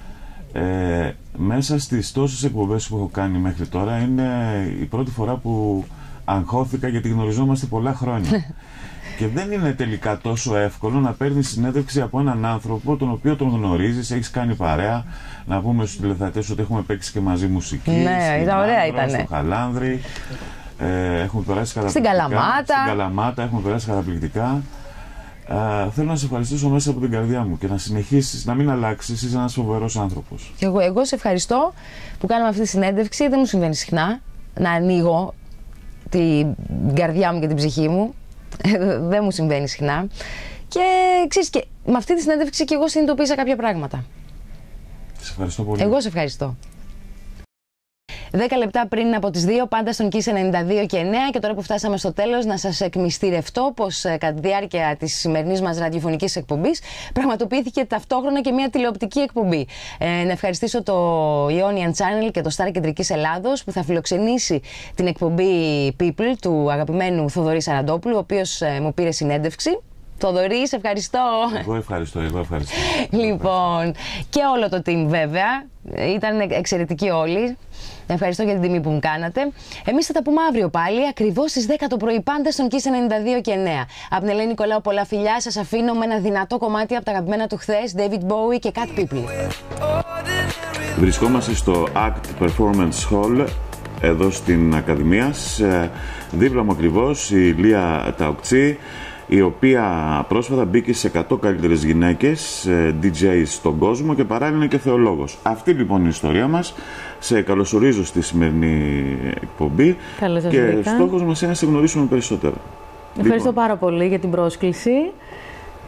Μέσα στις τόσες εκπομπές που έχω κάνει μέχρι τώρα είναι η πρώτη φορά που αγχώθηκα, γιατί γνωριζόμαστε πολλά χρόνια. Και δεν είναι τελικά τόσο εύκολο να παίρνεις συνέντευξη από έναν άνθρωπο τον οποίο τον γνωρίζεις, έχεις κάνει παρέα. Να πούμε στους τηλεθεατές ότι έχουμε παίξει και μαζί μουσική. Ναι, ωραία ήταν. Στο Χαλάνδρη. Έχουμε περάσει καταπληκτικά. Στην Καλαμάτα έχουμε περάσει καταπληκτικά. Θέλω να σε ευχαριστήσω μέσα από την καρδιά μου και να συνεχίσεις, να μην αλλάξεις. Είσαι ένας φοβερός άνθρωπος. Και εγώ σε ευχαριστώ που κάναμε αυτή τη συνέντευξη. Δεν μου συμβαίνει συχνά να ανοίγω την καρδιά μου και την ψυχή μου. Δεν μου συμβαίνει συχνά. Και ξέρεις, και με αυτή τη συνέντευξη και εγώ συνειδητοποίησα κάποια πράγματα. Σε ευχαριστώ πολύ. Εγώ σε ευχαριστώ. 10 λεπτά πριν από τις 2, πάντα στον KISS 92 και 9, και τώρα που φτάσαμε στο τέλος, να σας εκμυστηρευτώ πως κατά τη διάρκεια της σημερινής μας ραδιοφωνικής εκπομπής πραγματοποιήθηκε ταυτόχρονα και μια τηλεοπτική εκπομπή. Να ευχαριστήσω το Ionian Channel και το Star Κεντρικής Ελλάδος που θα φιλοξενήσει την εκπομπή People του αγαπημένου Θοδωρή Σαραντόπουλου, ο οποίος μου πήρε συνέντευξη. Θοδωρή, σε ευχαριστώ. Εγώ ευχαριστώ. Λοιπόν, και όλο το team βέβαια. Ήταν εξαιρετικοί όλοι. Ευχαριστώ για την τιμή που μου κάνατε. Εμείς θα τα πούμε αύριο πάλι, ακριβώς στις 10 το πρωί, πάντα στον KISS 92 και 9. Από την Ελένη Νικολάου, πολλά φιλιά. Σας αφήνω με ένα δυνατό κομμάτι από τα αγαπημένα του χθες, David Bowie και Cat People. Βρισκόμαστε στο ACT Performance Hall, εδώ στην Ακαδημίας. Δίπλα μου ακριβώς η Λία Ταοκτσή, η οποία πρόσφατα μπήκε σε 100 καλύτερες γυναίκες DJs στον κόσμο και παράλληλα είναι και θεολόγος. Αυτή λοιπόν είναι η ιστορία μας. Σε καλωσορίζω στη σημερινή εκπομπή. Καλώς σας και βρήκα. στόχος μας είναι να σε γνωρίσουμε περισσότερο. Ευχαριστώ πάρα πολύ για την πρόσκληση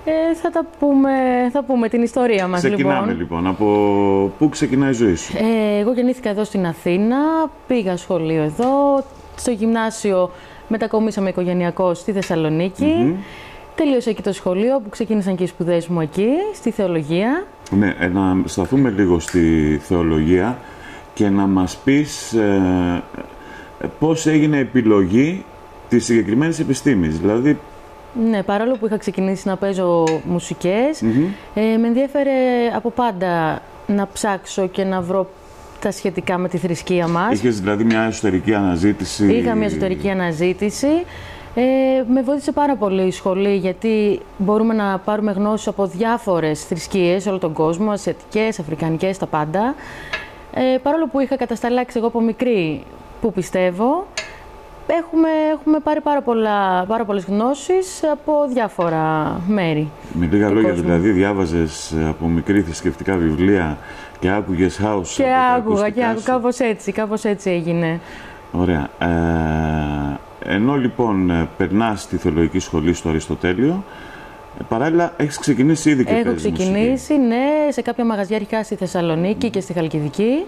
Θα πούμε την ιστορία μας. Ξεκινάμε λοιπόν. Από πού ξεκινάει η ζωή σου? Εγώ γεννήθηκα εδώ στην Αθήνα, πήγα σχολείο εδώ, στο γυμνάσιο μετακομίσαμε οικογενειακώς στη Θεσσαλονίκη. Τελείωσα εκεί το σχολείο που ξεκίνησαν και οι σπουδές μου εκεί, στη θεολογία. Ναι, να σταθούμε λίγο στη θεολογία και να μας πεις πώς έγινε η επιλογή της συγκεκριμένης επιστήμης. Δηλαδή... Ναι, παρόλο που είχα ξεκινήσει να παίζω μουσικές, με ενδιέφερε από πάντα να ψάξω και να βρω τα σχετικά με τη θρησκεία μας. Είχες δηλαδή μια εσωτερική αναζήτηση? Είχα μια εσωτερική αναζήτηση. Με βοήθησε πάρα πολύ η σχολή, γιατί μπορούμε να πάρουμε γνώσεις από διάφορες θρησκείες, όλο τον κόσμο, ασιατικές, αφρικανικές, τα πάντα. Παρόλο που είχα κατασταλάξει εγώ από μικρή που πιστεύω, έχουμε πάρει πάρα πολλές γνώσεις από διάφορα μέρη. Με λίγα λόγια, δηλαδή διάβαζες από μικρή θρησκευτικά βιβλία και άκουγες house? Και άκουγα, κάπως έτσι έγινε. Ωραία. Ενώ λοιπόν περνάς στη θεολογική σχολή στο Αριστοτέλειο, παράλληλα έχεις ξεκινήσει ήδη και Έχω ξεκινήσει, ναι, σε κάποια μαγαζιά αρχικά στη Θεσσαλονίκη και στη Χαλκιδική.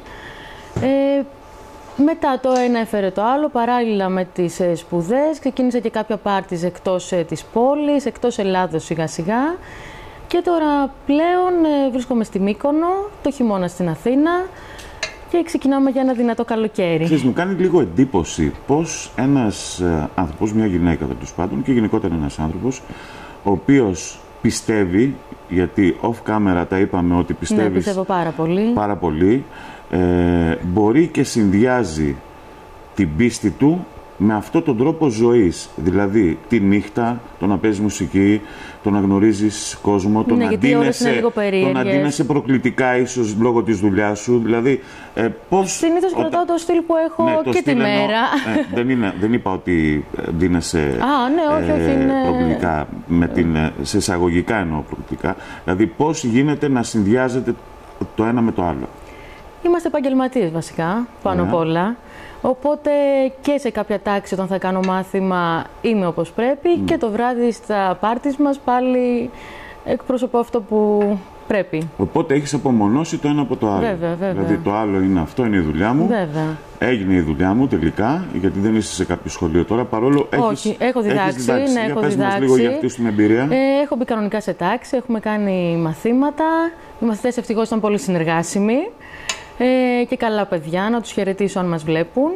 Μετά το ένα έφερε το άλλο, παράλληλα με τις σπουδές. Ξεκίνησα και κάποια πάρτις εκτός της πόλης, εκτός Ελλάδος σιγά σιγά. Και τώρα πλέον βρίσκομαι στη Μύκονο, το χειμώνα στην Αθήνα και ξεκινάμε για ένα δυνατό καλοκαίρι. Ξέρεις, μου κάνει λίγο εντύπωση πώς ένας άνθρωπος, μια γυναίκα τέλος πάντων και γενικότερα ένας άνθρωπος, ο οποίος πιστεύει, γιατί off camera τα είπαμε ότι πιστεύεις, ναι, πιστεύω πάρα πολύ, μπορεί και συνδυάζει την πίστη του με αυτόν τον τρόπο ζωής. Δηλαδή τη νύχτα, το να παίζεις μουσική, το να γνωρίζεις κόσμο, το να ντύνεσαι προκλητικά ίσως λόγω της δουλειάς σου. Δηλαδή, συνήθως κρατάω το στυλ που έχω, ναι, και τη μέρα. Δεν είπα ότι ντύνεσαι προκλητικά, σε εισαγωγικά εννοώ προκλητικά. Δηλαδή πώς γίνεται να συνδυάζεται το ένα με το άλλο? Είμαστε επαγγελματίες βασικά, πάνω απ' όλα. Οπότε και σε κάποια τάξη όταν θα κάνω μάθημα είμαι όπως πρέπει και το βράδυ στα πάρτις μας πάλι εκπροσωπώ αυτό που πρέπει. Οπότε έχεις απομονώσει το ένα από το άλλο. Βέβαια. Δηλαδή το άλλο είναι αυτό, είναι η δουλειά μου. Βέβαια. Έγινε η δουλειά μου τελικά, γιατί δεν είσαι σε κάποιο σχολείο τώρα, παρόλο Όχι, έχω διδάξει. Ναι, έχω διδάξει. Μας λίγο για αυτή την εμπειρία. Έχω μπει κανονικά σε τάξη, έχουμε κάνει μαθήματα. Οι μαθητές ευτυχώς ήταν πολύ συνεργάσιμοι. Και καλά παιδιά, να τους χαιρετήσω αν μας βλέπουν.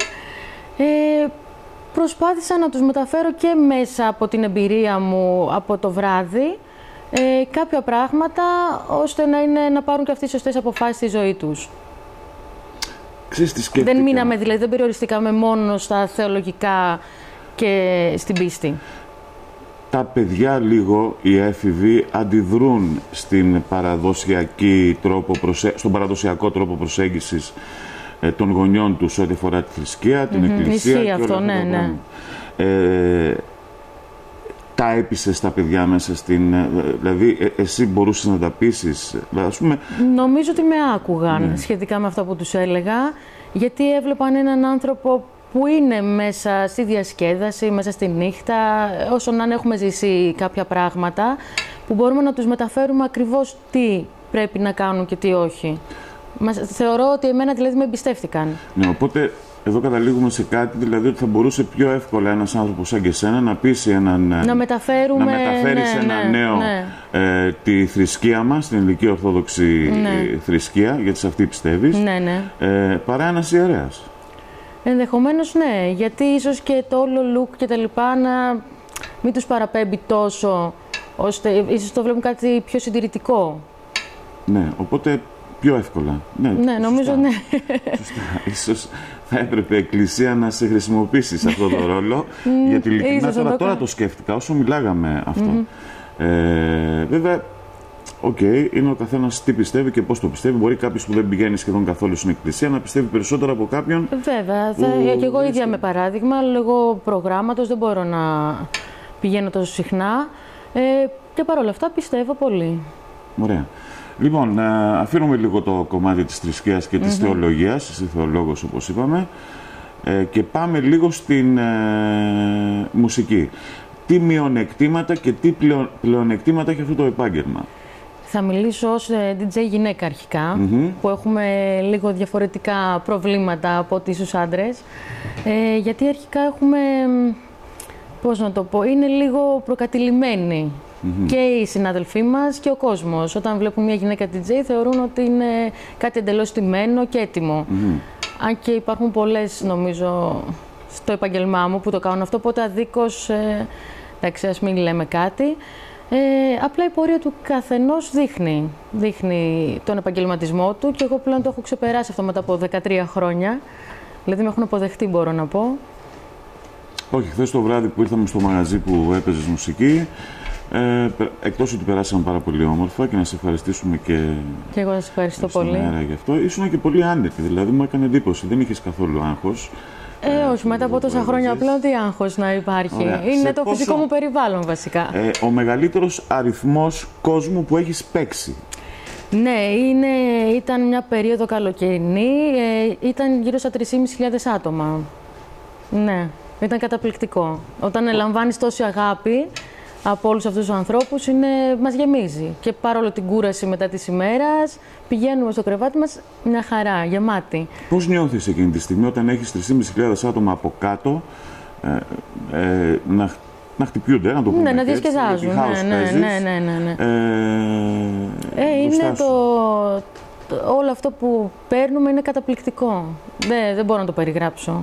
Προσπάθησα να τους μεταφέρω και μέσα από την εμπειρία μου από το βράδυ κάποια πράγματα, ώστε να πάρουν και αυτοί οι σωστές αποφάσεις στη ζωή τους. Ξέρεις τι σκέφτηκα? Δεν μείναμε, δηλαδή δεν περιοριστήκαμε μόνο στα θεολογικά και στην πίστη. Τα παιδιά λίγο, οι έφηβοι, αντιδρούν στον παραδοσιακό τρόπο προσέγγισης των γονιών τους ό,τι αφορά τη θρησκεία, την εκκλησία και αυτό, όλα αυτά τα έπεισες τα παιδιά μέσα στην... Δηλαδή, εσύ μπορούσες να τα πείσεις, ας πούμε... Νομίζω ότι με άκουγαν σχετικά με αυτό που τους έλεγα, γιατί έβλεπαν έναν άνθρωπο που είναι μέσα στη διασκέδαση, μέσα στη νύχτα, όσο να έχουμε ζήσει κάποια πράγματα, που μπορούμε να τους μεταφέρουμε ακριβώς τι πρέπει να κάνουν και τι όχι. Θεωρώ ότι εμένα δηλαδή με εμπιστεύτηκαν. Ναι, οπότε εδώ καταλήγουμε σε κάτι, δηλαδή ότι θα μπορούσε πιο εύκολα ένας άνθρωπος σαν και εσένα να πείσει έναν... Να μεταφέρει σε ένα νέο τη θρησκεία μας, την ελληνική ορθόδοξη θρησκεία, γιατί σε αυτή πιστεύεις, παρά ένας ιερέας. Ενδεχομένως ναι, γιατί ίσως και το όλο look και τα λοιπά να μην τους παραπέμπει τόσο, ώστε ίσως το βλέπουν κάτι πιο συντηρητικό. Ναι, οπότε πιο εύκολα. Ναι, νομίζω ναι. Σωστά. Ίσως θα έπρεπε η Εκκλησία να σε χρησιμοποιήσει σε αυτό το ρόλο, γιατί ειλικρινά τώρα το σκέφτηκα όσο μιλάγαμε αυτό. Βέβαια, είναι ο καθένας τι πιστεύει και πώς το πιστεύει. Μπορεί κάποιος που δεν πηγαίνει σχεδόν καθόλου στην Εκκλησία να πιστεύει περισσότερο από κάποιον. Βέβαια. Και εγώ ίδια με παράδειγμα, λόγω προγράμματος δεν μπορώ να πηγαίνω τόσο συχνά. Και παρόλα αυτά πιστεύω πολύ. Ωραία. Λοιπόν, αφήνουμε λίγο το κομμάτι της θρησκείας και της θεολογίας, εσύ θεολόγος όπως είπαμε, και πάμε λίγο στην μουσική. τι μειονεκτήματα και τι πλεονεκτήματα έχει αυτό το επάγγελμα? Θα μιλήσω ως DJ γυναίκα αρχικά, που έχουμε λίγο διαφορετικά προβλήματα από ό,τι ίσως άντρες. Γιατί αρχικά έχουμε, πώς να το πω, είναι λίγο προκατηλημένοι. Και οι συνάδελφοί μας και ο κόσμος. Όταν βλέπουν μια γυναίκα DJ θεωρούν ότι είναι κάτι εντελώς στημένο και έτοιμο. Αν και υπάρχουν πολλές, νομίζω, στο επαγγελμά μου που το κάνουν αυτό, οπότε αδίκως, εντάξει, ας μην λέμε κάτι. Απλά η πορεία του καθενός δείχνει τον επαγγελματισμό του και εγώ πλέον το έχω ξεπεράσει αυτό μετά από 13 χρόνια. Δηλαδή με έχουν αποδεχτεί, μπορώ να πω. Όχι, χθες το βράδυ που ήρθαμε στο μαγαζί που έπαιζες μουσική, εκτός ότι περάσαμε πάρα πολύ όμορφα και να σε ευχαριστήσουμε και εγώ σας ευχαριστώ πολύ γι' αυτό, ήσουν και πολύ άνετη, δηλαδή μου έκανε εντύπωση, δεν είχες καθόλου άγχος. Όχι, μετά από τόσα χρόνια πλέον τι άγχος να υπάρχει. Ωραία. Είναι το φυσικό μου περιβάλλον βασικά. Ο μεγαλύτερος αριθμός κόσμου που έχεις παίξει? Ναι, ήταν μια περίοδο καλοκαιρινή, ήταν γύρω στα 3.500 άτομα. Ναι, ήταν καταπληκτικό. Όταν ελαμβάνεις τόση αγάπη από όλους αυτούς τους ανθρώπους, μας γεμίζει. Και παρόλο την κούραση μετά της ημέρας, πηγαίνουμε στο κρεβάτι μας μια χαρά, γεμάτη. Πώς νιώθεις εκείνη τη στιγμή όταν έχεις 3.500 άτομα από κάτω να χτυπιούνται, να το πούμε? Ναι, να διασκεδάζουν. Ναι. Είναι όλο αυτό που παίρνουμε είναι καταπληκτικό. Δεν μπορώ να το περιγράψω.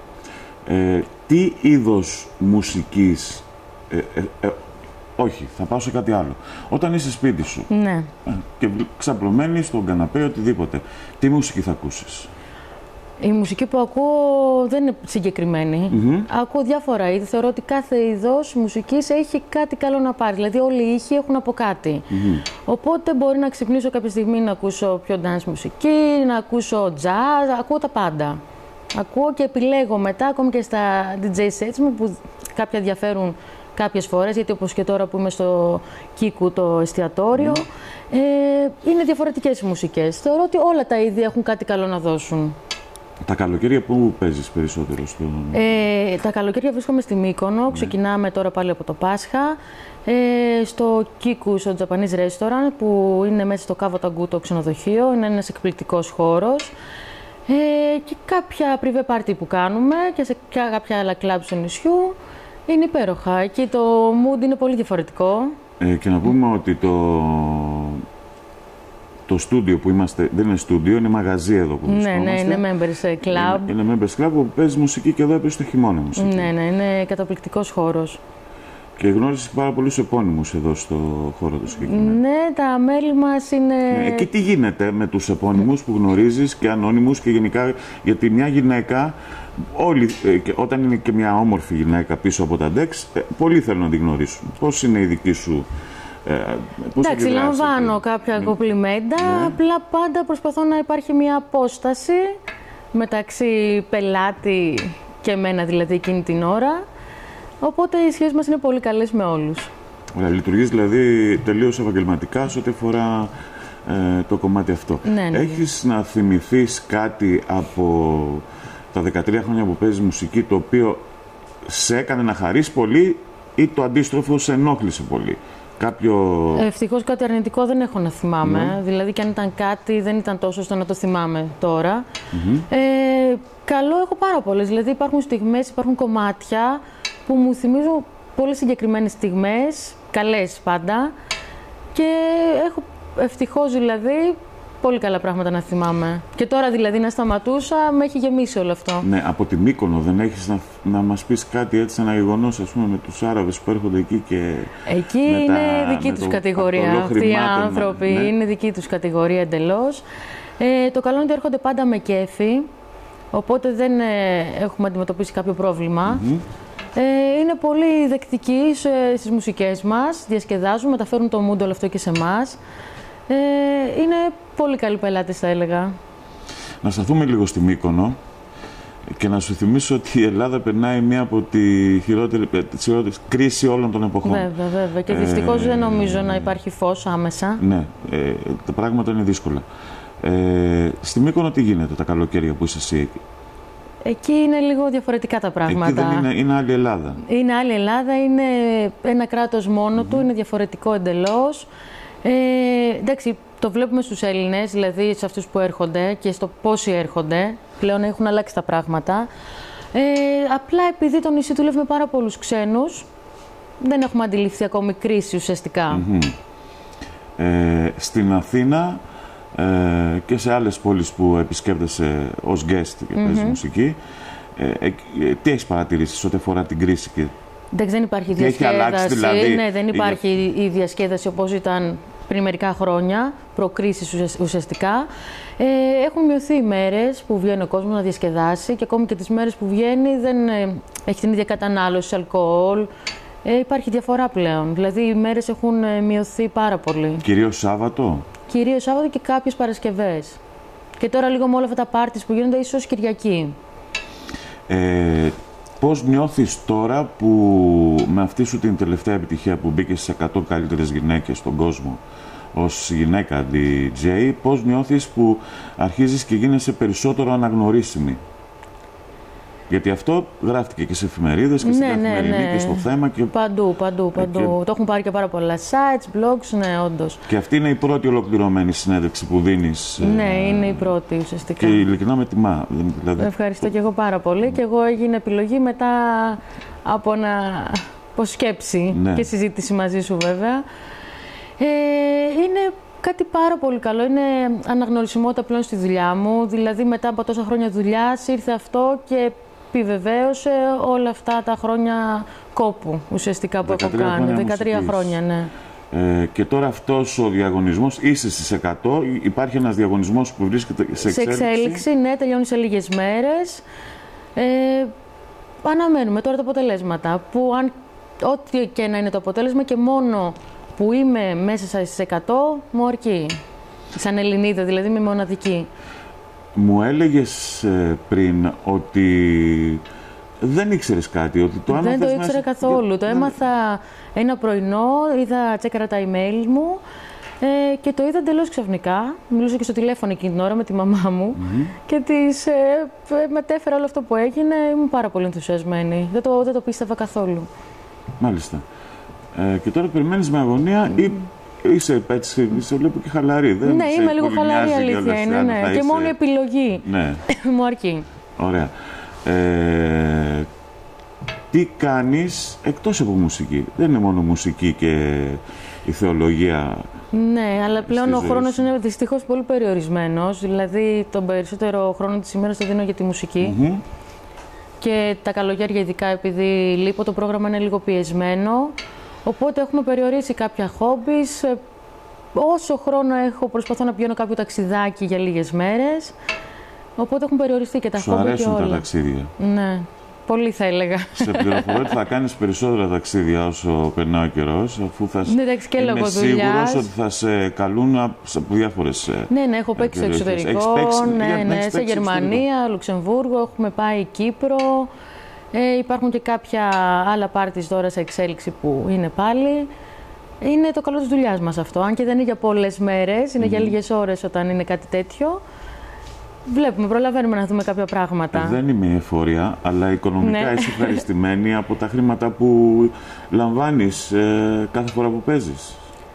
Τι είδος μουσικής... όχι, θα πάω σε κάτι άλλο. Όταν είσαι σπίτι σου και ξαπλωμένη στον καναπέ, οτιδήποτε, τι μουσική θα ακούσεις? Η μουσική που ακούω δεν είναι συγκεκριμένη. Ακούω διάφορα είδη. Θεωρώ ότι κάθε είδος μουσικής έχει κάτι καλό να πάρει. Δηλαδή όλοι οι ήχοι έχουν από κάτι. Οπότε μπορεί να ξυπνήσω κάποια στιγμή να ακούσω πιο dance μουσική, να ακούσω jazz, ακούω τα πάντα. Ακούω και επιλέγω μετά, ακόμη και στα DJ sets μου, που κάποια διαφέρουν κάποιες φορές, γιατί όπως και τώρα που είμαι στο Κίκου, το εστιατόριο, είναι διαφορετικές οι μουσικές. Θεωρώ ότι όλα τα είδη έχουν κάτι καλό να δώσουν. Τα καλοκαίρια πού παίζεις περισσότερο? Τα καλοκαίρια βρίσκομαι στη Μύκονο, ξεκινάμε τώρα πάλι από το Πάσχα, στο Κίκου, στο Japanese Restaurant, που είναι μέσα στο Κάβο Ταγκού το ξενοδοχείο, είναι ένας εκπληκτικός χώρος. Και κάποια πριβέ πάρτι που κάνουμε και σε κάποια άλλα κλαμπ του νησιού. Είναι υπέροχα. Εκεί το mood είναι πολύ διαφορετικό. Και να πούμε ότι το στούντιο που είμαστε δεν είναι στούντιο, είναι μαγαζί εδώ που βρισκόμαστε. Ναι, είναι members club. Είναι members club που παίζει μουσική και εδώ έπαιζε το χειμώνα μουσική. Ναι, είναι καταπληκτικός χώρος. Και γνώρισες πάρα πολλούς επώνυμους εδώ στο χώρο του συγκεκριμένου. Ναι, τα μέλη μας είναι... Και τι γίνεται με τους επώνυμους που γνωρίζεις και ανώνυμους και γενικά, γιατί μια γυναίκα, όταν είναι και μια όμορφη γυναίκα πίσω από τα ντεξ, πολλοί θέλουν να την γνωρίσουν. Πώς είναι η δική σου... Εντάξει, λαμβάνω κάποια κομπλιμέντα, απλά πάντα προσπαθώ να υπάρχει μια απόσταση μεταξύ πελάτη και εμένα, δηλαδή εκείνη την ώρα. Οπότε οι σχέσεις μας είναι πολύ καλές με όλους. Ωραία, λειτουργείς δηλαδή τελείως επαγγελματικά σε ό,τι αφορά το κομμάτι αυτό. Ναι. Έχεις να θυμηθείς κάτι από τα 13 χρόνια που παίζεις μουσική, το οποίο σε έκανε να χαρείς πολύ ή το αντίστροφο σε ενόχλησε πολύ? Ευτυχώς κάτι αρνητικό δεν έχω να θυμάμαι. Δηλαδή και αν ήταν κάτι δεν ήταν τόσο ώστε να το θυμάμαι τώρα. Καλό έχω πάρα πολλές. Δηλαδή υπάρχουν στιγμές, υπάρχουν κομμάτια που μου θυμίζουν πολύ συγκεκριμένες στιγμές, καλές πάντα, και έχω ευτυχώς δηλαδή πολύ καλά πράγματα να θυμάμαι. Και τώρα δηλαδή να σταματούσα, με έχει γεμίσει όλο αυτό. Ναι, από τη Μύκονο δεν έχεις να μας πεις κάτι έτσι, ένα γεγονός, ας πούμε, με τους Άραβες που έρχονται εκεί και... Εκεί είναι δική τους κατηγορία. Αυτοί οι άνθρωποι είναι δική τους κατηγορία εντελώς. Το καλό είναι ότι έρχονται πάντα με κέφι, οπότε δεν έχουμε αντιμετωπίσει κάποιο πρόβλημα. Είναι πολύ δεκτικοί στις μουσικές μας, διασκεδάζουν, μεταφέρουν το mood όλο αυτό και σε εμάς. Είναι πολύ καλοί πελάτες, θα έλεγα. Να σταθούμε λίγο στη Μύκονο και να σου θυμίσω ότι η Ελλάδα περνάει μία από τη χειρότερη κρίση όλων των εποχών. Βέβαια. Και δυστυχώς δεν νομίζω να υπάρχει φως άμεσα. Ναι, τα πράγματα είναι δύσκολα. Στη Μύκονο τι γίνεται τα καλοκαίρια που είσαι εσύ εκεί? Εκεί είναι λίγο διαφορετικά τα πράγματα. Εκεί δεν είναι άλλη Ελλάδα. Είναι άλλη Ελλάδα, είναι ένα κράτος μόνο του, είναι διαφορετικό εντελώς. Εντάξει, το βλέπουμε στους Έλληνες, δηλαδή σε αυτούς που έρχονται και στο πόσοι έρχονται. Πλέον έχουν αλλάξει τα πράγματα. Απλά επειδή το νησί δουλεύει με πάρα πολλούς ξένους, δεν έχουμε αντιληφθεί ακόμη κρίση ουσιαστικά. Στην Αθήνα και σε άλλες πόλεις που επισκέπτεσαι ως guest και παίζεις μουσική, τι έχεις παρατηρήσει ό,τι αφορά την κρίση? Εντάξει, δεν υπάρχει διασκέδαση. Έχει αλλάξει, δηλαδή, ναι, δεν υπάρχει η διασκέδαση όπως ήταν πριν μερικά χρόνια, προκρίσεις ουσιαστικά. Έχουν μειωθεί οι μέρες που βγαίνει ο κόσμος να διασκεδάσει και ακόμη και τις μέρες που βγαίνει δεν έχει την ίδια κατανάλωση αλκοόλ. Υπάρχει διαφορά πλέον. Δηλαδή οι μέρες έχουν μειωθεί πάρα πολύ. Κυρίως Σάββατο? Κυρίως Σάββατο και κάποιες Παρασκευές. Και τώρα λίγο με όλα αυτά τα πάρτις που γίνονται, ίσως Κυριακή. Πώς νιώθεις τώρα που με αυτή σου την τελευταία επιτυχία που μπήκες στις 100 καλύτερες γυναίκες στον κόσμο ως γυναίκα DJ, πώς νιώθεις που αρχίζεις και γίνεσαι περισσότερο αναγνωρίσιμη? Γιατί αυτό γράφτηκε και σε εφημερίδες και στην Καθημερινή και στο Θέμα. Και... Παντού. Το έχουν πάρει και πάρα πολλά sites, blogs, ναι, όντως. Και αυτή είναι η πρώτη ολοκληρωμένη συνέντευξη που δίνεις. Ναι, είναι η πρώτη ουσιαστικά. Και ειλικρινά με τιμά. Δηλαδή... Ευχαριστώ και εγώ πάρα πολύ. Και εγώ έγινε επιλογή μετά από σκέψη και συζήτηση μαζί σου βέβαια. Είναι κάτι πάρα πολύ καλό. Είναι αναγνωρισιμότητα πλέον στη δουλειά μου. Δηλαδή μετά από τόσα χρόνια δουλειάς ήρθε αυτό και επιβεβαίωσε όλα αυτά τα χρόνια κόπου ουσιαστικά που έχω κάνει. 13 χρόνια, ναι. Και τώρα αυτός ο διαγωνισμός, είσαι στις 100, υπάρχει ένας διαγωνισμός που βρίσκεται σε εξέλιξη. Σε εξέλιξη, ναι, τελειώνει σε λίγες μέρες. Αναμένουμε τώρα τα αποτελέσματα, που ό,τι και να είναι το αποτέλεσμα και μόνο που είμαι μέσα στις 100 μου αρκεί. Σαν Ελληνίδα, δηλαδή είμαι μοναδική. Μου έλεγες πριν ότι δεν ήξερες κάτι, ότι το άμαθες. Δεν το ήξερα καθόλου. Το έμαθα ένα πρωινό, τσέκαρα τα email μου και το είδα εντελώς ξαφνικά. Μιλούσα και στο τηλέφωνο εκείνη την ώρα με τη μαμά μου και της μετέφερα όλο αυτό που έγινε. Ήμουν πάρα πολύ ενθουσιασμένη. Δεν το πίστευα καθόλου. Μάλιστα. Και τώρα περιμένεις με αγωνία ή είσαι έτσι, βλέπω και χαλαρή. Ναι, είμαι λίγο χαλαρή, αλήθεια είναι. Ναι. Και μόνο η επιλογή μου αρκεί. Ωραία. Τι κάνεις εκτός από μουσική? Δεν είναι μόνο μουσική και η θεολογία. Ναι, αλλά πλέον ο χρόνος είναι δυστυχώς πολύ περιορισμένος. Δηλαδή, τον περισσότερο χρόνο της ημέρας το δίνω για τη μουσική. Και τα καλοκαίρια, ειδικά επειδή λείπω, το πρόγραμμα είναι λίγο πιεσμένο. Οπότε έχουμε περιορίσει κάποια χόμπις. Όσο χρόνο έχω, προσπαθώ να πηγαίνω κάποιο ταξιδάκι για λίγες μέρες. Οπότε έχουν περιοριστεί και τα χόμπι και όλα. Σου αρέσουν τα ταξίδια? Ναι, πολύ θα έλεγα. Σε πληροφορώ ότι θα κάνεις περισσότερα ταξίδια όσο περνάει ο καιρός, αφού θα είμαι σίγουρος ότι θα σε καλούν από διάφορες. Ναι, έχω παίξει στο εξωτερικό, σε Γερμανία, Λουξεμβούργο, έχουμε πάει Κύπρο. Υπάρχουν και κάποια άλλα πάρτις τώρα σε εξέλιξη που είναι πάλι. Είναι το καλό της δουλειάς μας αυτό. Αν και δεν είναι για πολλές μέρες, είναι για λίγες ώρες όταν είναι κάτι τέτοιο. Προλαβαίνουμε να δούμε κάποια πράγματα. Δεν είμαι η εφορία, αλλά οικονομικά είσαι ευχαριστημένη από τα χρήματα που λαμβάνεις κάθε φορά που παίζεις?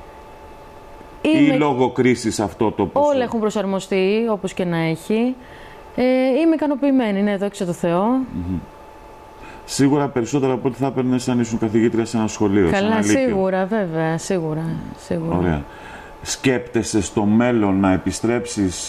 Ή λόγω κρίσης αυτό το ποσό? Όλα έχουν προσαρμοστεί, όπως και να έχει. Είμαι ικανοποιημένη, ναι, δόξα τω Θεώ. Σίγουρα περισσότερα από ό,τι θα έπαιρνες αν ήσουν καθηγήτρια σε ένα σχολείο. Καλά, σίγουρα, βέβαια, σίγουρα. Ωραία. Σκέπτεσαι στο μέλλον να επιστρέψεις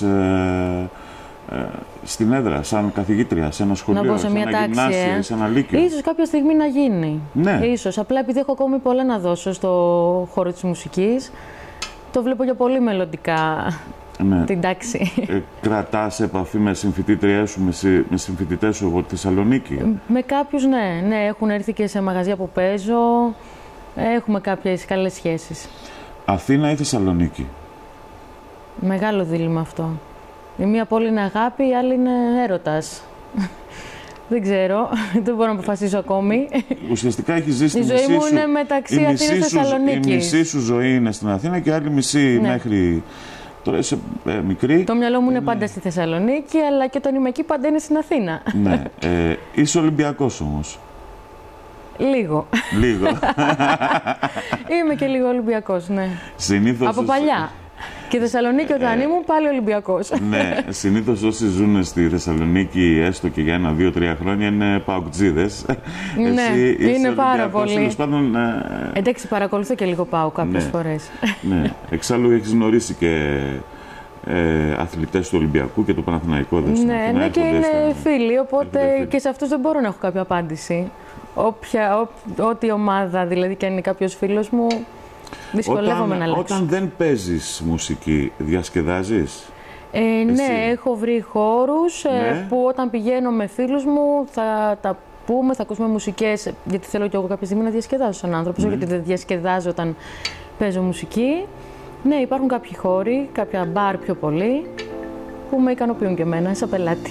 στην έδρα, σαν καθηγήτρια, σε ένα σχολείο, σε ένα γυμνάσιο, σε ένα λύκειο? Ίσως κάποια στιγμή να γίνει. Ναι. Ίσως. Απλά επειδή έχω ακόμη πολλά να δώσω στο χώρο της μουσικής, το βλέπω για πολύ μελλοντικά την τάξη. Κρατάς επαφή με συμφοιτήτριές σου, με συμφοιτητές σου από τη Θεσσαλονίκη? Με κάποιους, ναι. Έχουν έρθει και σε μαγαζιά που παίζω. Έχουμε κάποιες καλές σχέσεις. Αθήνα ή Θεσσαλονίκη? Μεγάλο δίλημμα αυτό. Η μία πόλη είναι αγάπη, η άλλη είναι έρωτας. Δεν ξέρω, δεν μπορώ να αποφασίσω ακόμη. Ουσιαστικά έχει ζήσει η ζωή μου είναι μεταξύ Αθήνας και Θεσσαλονίκης. Η μισή σου ζωή είναι στην Αθήνα και η άλλη μισή μέχρι τώρα είσαι μικρή. Το μυαλό μου είναι πάντα στη Θεσσαλονίκη, αλλά και όταν είμαι εκεί πάντα είναι στην Αθήνα. Ναι. Είσαι Ολυμπιακός όμως. Λίγο. Λίγο. Είμαι και λίγο Ολυμπιακός, ναι. Συνήθως Από παλιά. Και Θεσσαλονίκη όταν ήμουν πάλι Ολυμπιακός. Ναι, συνήθως όσοι ζουν στη Θεσσαλονίκη έστω και για 1, 2, 3 χρόνια είναι παουκτζίδες. Ναι, είναι πάρα πολύ. Πάντων, εντάξει, παρακολουθώ και λίγο ΠΑΟΚ κάποιες φορές. Ναι, εξάλλου έχεις γνωρίσει και αθλητές του Ολυμπιακού και του Παναθηναϊκού. Ναι, και είναι φίλοι, οπότε και σε αυτούς δεν μπορώ να έχω κάποια απάντηση. Ό,τι ομάδα δηλαδή και αν είναι κάποιος φίλος μου, δυσκολεύομαι να αλλάξω. Όταν δεν παίζεις μουσική, διασκεδάζεις? Ναι, έχω βρει χώρους που όταν πηγαίνω με φίλους μου θα τα πούμε, θα ακούσουμε μουσικές, γιατί θέλω και εγώ κάποια στιγμή να διασκεδάσω σαν άνθρωπος, γιατί δεν διασκεδάζω όταν παίζω μουσική. Ναι, υπάρχουν κάποιοι χώροι, κάποια μπαρ πιο πολύ, που με ικανοποιούν και εμένα, σαν πελάτη.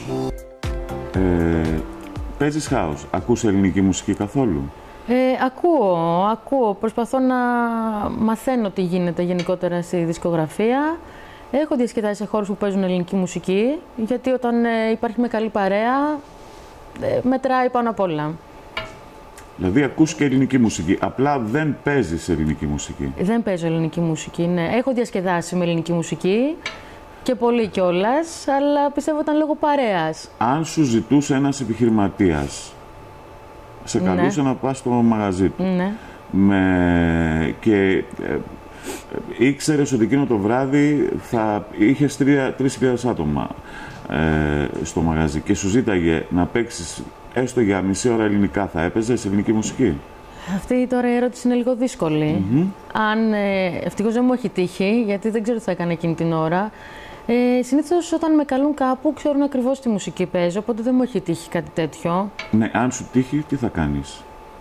Παίζεις house. Ακούς ελληνική μουσική καθόλου? Ακούω. Προσπαθώ να μαθαίνω τι γίνεται γενικότερα στη δισκογραφία. Έχω διασκεδάσει σε χώρους που παίζουν ελληνική μουσική, γιατί όταν υπάρχει με καλή παρέα, μετράει πάνω απ' όλα. Δηλαδή ακούς και ελληνική μουσική, απλά δεν παίζεις ελληνική μουσική. Δεν παίζω ελληνική μουσική, ναι. Έχω διασκεδάσει με ελληνική μουσική και πολύ κιόλας, αλλά πιστεύω ήταν λόγω παρέας. Αν σου ζητούσε ένας επιχειρηματίας, σε καλούσε να πας στο μαγαζί του και ήξερες ότι εκείνο το βράδυ θα είχες 3.000 άτομα στο μαγαζί και σου ζήταγε να παίξεις έστω για μισή ώρα ελληνικά, θα έπαιζες ελληνική μουσική? Αυτή τώρα η ερώτηση είναι λίγο δύσκολη. Αν ευτυχώς δεν μου έχει τύχει, γιατί δεν ξέρω τι θα έκανε εκείνη την ώρα. Συνήθως όταν με καλούν κάπου ξέρουν ακριβώς τι μουσική παίζω, οπότε δεν μου έχει τύχει κάτι τέτοιο. Ναι, αν σου τύχει, τι θα κάνεις?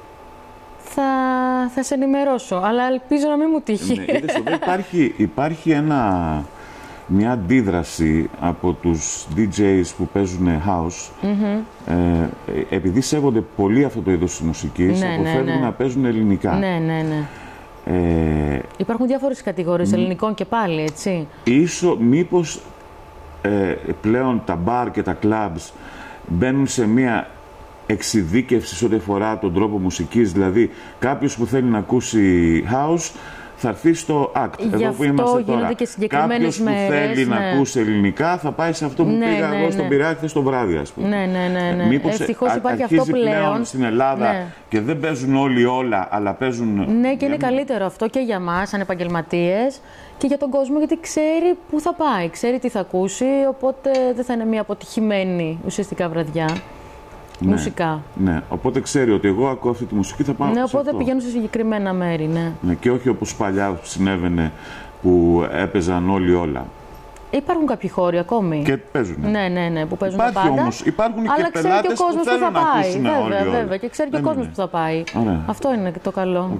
Θα σε ενημερώσω, αλλά ελπίζω να μην μου τύχει. Ναι, υπάρχει μια αντίδραση από τους DJs που παίζουν house, επειδή σέβονται πολύ αυτό το είδος της μουσικής, αποφεύγουν να παίζουν ελληνικά. Ναι. Υπάρχουν διάφορες κατηγορίες ελληνικών και πάλι, έτσι. Μήπως πλέον τα μπαρ και τα clubs μπαίνουν σε μια εξειδίκευση σε ό,τι αφορά τον τρόπο μουσικής, δηλαδή κάποιος που θέλει να ακούσει house θα έρθει στο act, εδώ που είμαστε τώρα. Κάποιος που θέλει να ακούσει ελληνικά θα πάει σε αυτό που πήγα εγώ στον Πειραιά χθες το βράδυ, ας πούμε. Ναι. Μήπως ευτυχώς υπάρχει αυτό πλέον στην Ελλάδα και δεν παίζουν όλοι όλα, αλλά παίζουν... Ναι, και είναι καλύτερο αυτό και για μας, σαν επαγγελματίες, και για τον κόσμο, γιατί ξέρει πού θα πάει, ξέρει τι θα ακούσει, οπότε δεν θα είναι μια αποτυχημένη ουσιαστικά βραδιά. Μουσικά. Ναι, οπότε ξέρει ότι εγώ ακούω αυτή τη μουσική, θα πάω σε αυτό. Οπότε πηγαίνω σε συγκεκριμένα μέρη, ναι. Και όχι όπως παλιά συνέβαινε που έπαιζαν όλοι όλα. Υπάρχουν κάποιοι χώροι ακόμη. Και παίζουν. Ναι, που παίζουν τα πάντα. Υπάρχουν και πελάτες που θέλουν να ακούσουν όλοι. Βέβαια, και ξέρει και ο κόσμος που θα πάει. Ωραία. Αυτό είναι το καλό.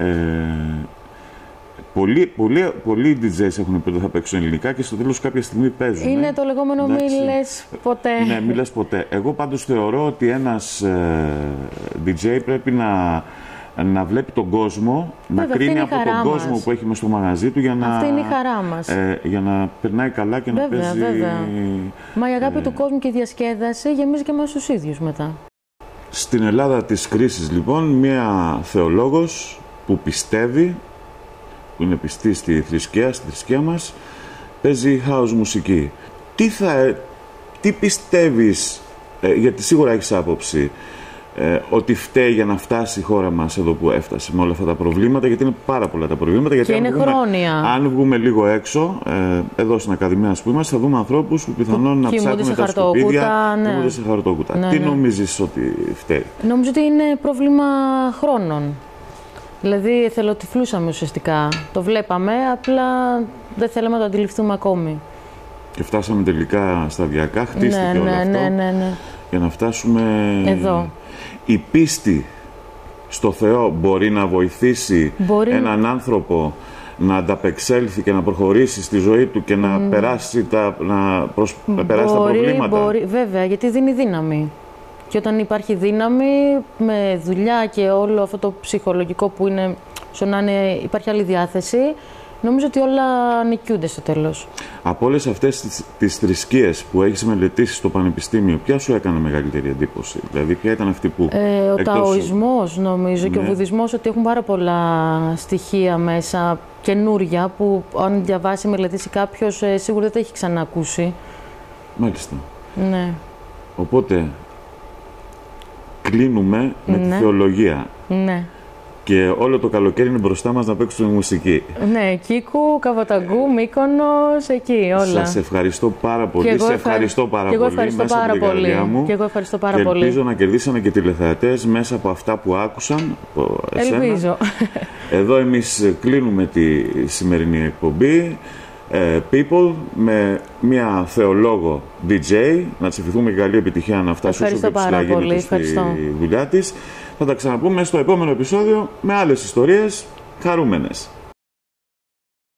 Πολλοί DJs έχουν πει ότι θα παίξουν ελληνικά και στο τέλος κάποια στιγμή παίζουν. Είναι το λεγόμενο μη λες ποτέ. Ναι, μη λες ποτέ. Εγώ πάντως θεωρώ ότι ένας DJ πρέπει να βλέπει τον κόσμο, να κρίνει από τον κόσμο που έχει μες στο μαγαζί του αυτή είναι η χαρά μας. Για να περνάει καλά και να παίζει... Μα η αγάπη του κόσμου και η διασκέδαση γεμίζει και μέσα στους ίδιους μετά. Στην Ελλάδα της κρίσης λοιπόν, μία θεολόγος που πιστεύει, που είναι πιστή στη θρησκεία μας, παίζει house μουσική. Τι πιστεύεις, γιατί σίγουρα έχεις άποψη, ότι φταίει για να φτάσει η χώρα μας εδώ που έφτασε με όλα αυτά τα προβλήματα, γιατί είναι πάρα πολλά τα προβλήματα. Γιατί και είναι χρόνια. Αν βγούμε λίγο έξω, εδώ στην Ακαδημία που είμαστε, θα δούμε ανθρώπους που πιθανόν να ψάχνουν τα σκουπίδια, κοιμούνται σε χαρτόκουτα. Τι νομίζεις ότι φταίει? Νομίζω ότι είναι πρόβλημα χρόνων. Δηλαδή εθελοτυφλούσαμε ουσιαστικά. Το βλέπαμε, απλά δεν θέλαμε να το αντιληφθούμε ακόμη. Και φτάσαμε τελικά σταδιακά, χτίστηκε όλο αυτό. Ναι. Για να φτάσουμε εδώ. Η πίστη στο Θεό μπορεί να βοηθήσει έναν άνθρωπο να ανταπεξέλθει και να προχωρήσει στη ζωή του και να περάσει τα προβλήματα. Μπορεί, βέβαια, γιατί δίνει δύναμη. Και όταν υπάρχει δύναμη, με δουλειά και όλο αυτό το ψυχολογικό που είναι, υπάρχει άλλη διάθεση, νομίζω ότι όλα νικιούνται στο τέλος. Από όλες αυτές τις θρησκείες που έχεις μελετήσει στο πανεπιστήμιο, ποια σου έκανε μεγαλύτερη εντύπωση? Δηλαδή, ποια ήταν αυτή που... Ο ταοισμός, νομίζω, και ο Ναι. βουδισμός, ότι έχουν πάρα πολλά στοιχεία μέσα, καινούρια, που αν διαβάσει, μελετήσει κάποιος, σίγουρα δεν τα έχει ξανακούσει. Μάλιστα. Ναι. Οπότε, κλείνουμε με τη Ναι. θεολογία. Ναι. Και όλο το καλοκαίρι είναι μπροστά μας να παίξουμε μουσική. Ναι, Κίκου, Καβαταγκού, Μύκονος, εκεί όλα. Σας ευχαριστώ πάρα πολύ. εγώ Σε ευχαριστώ πάρα πολύ ευχαριστώ μέσα πάρα από την καρδιά πολύ. μου. Και εγώ ευχαριστώ πάρα και πολύ. ελπίζω να κερδίσανε και τηλεθεατές μέσα από αυτά που άκουσαν από εσένα. Ελπίζω. Εδώ εμείς κλείνουμε τη σημερινή εκπομπή People με μια θεολόγο DJ. Να της ευχηθούμε και καλή επιτυχία να φτάσει όσο πιο ψηλά γίνεται στη δουλειά της. Θα τα ξαναπούμε στο επόμενο επεισόδιο με άλλες ιστορίες χαρούμενες.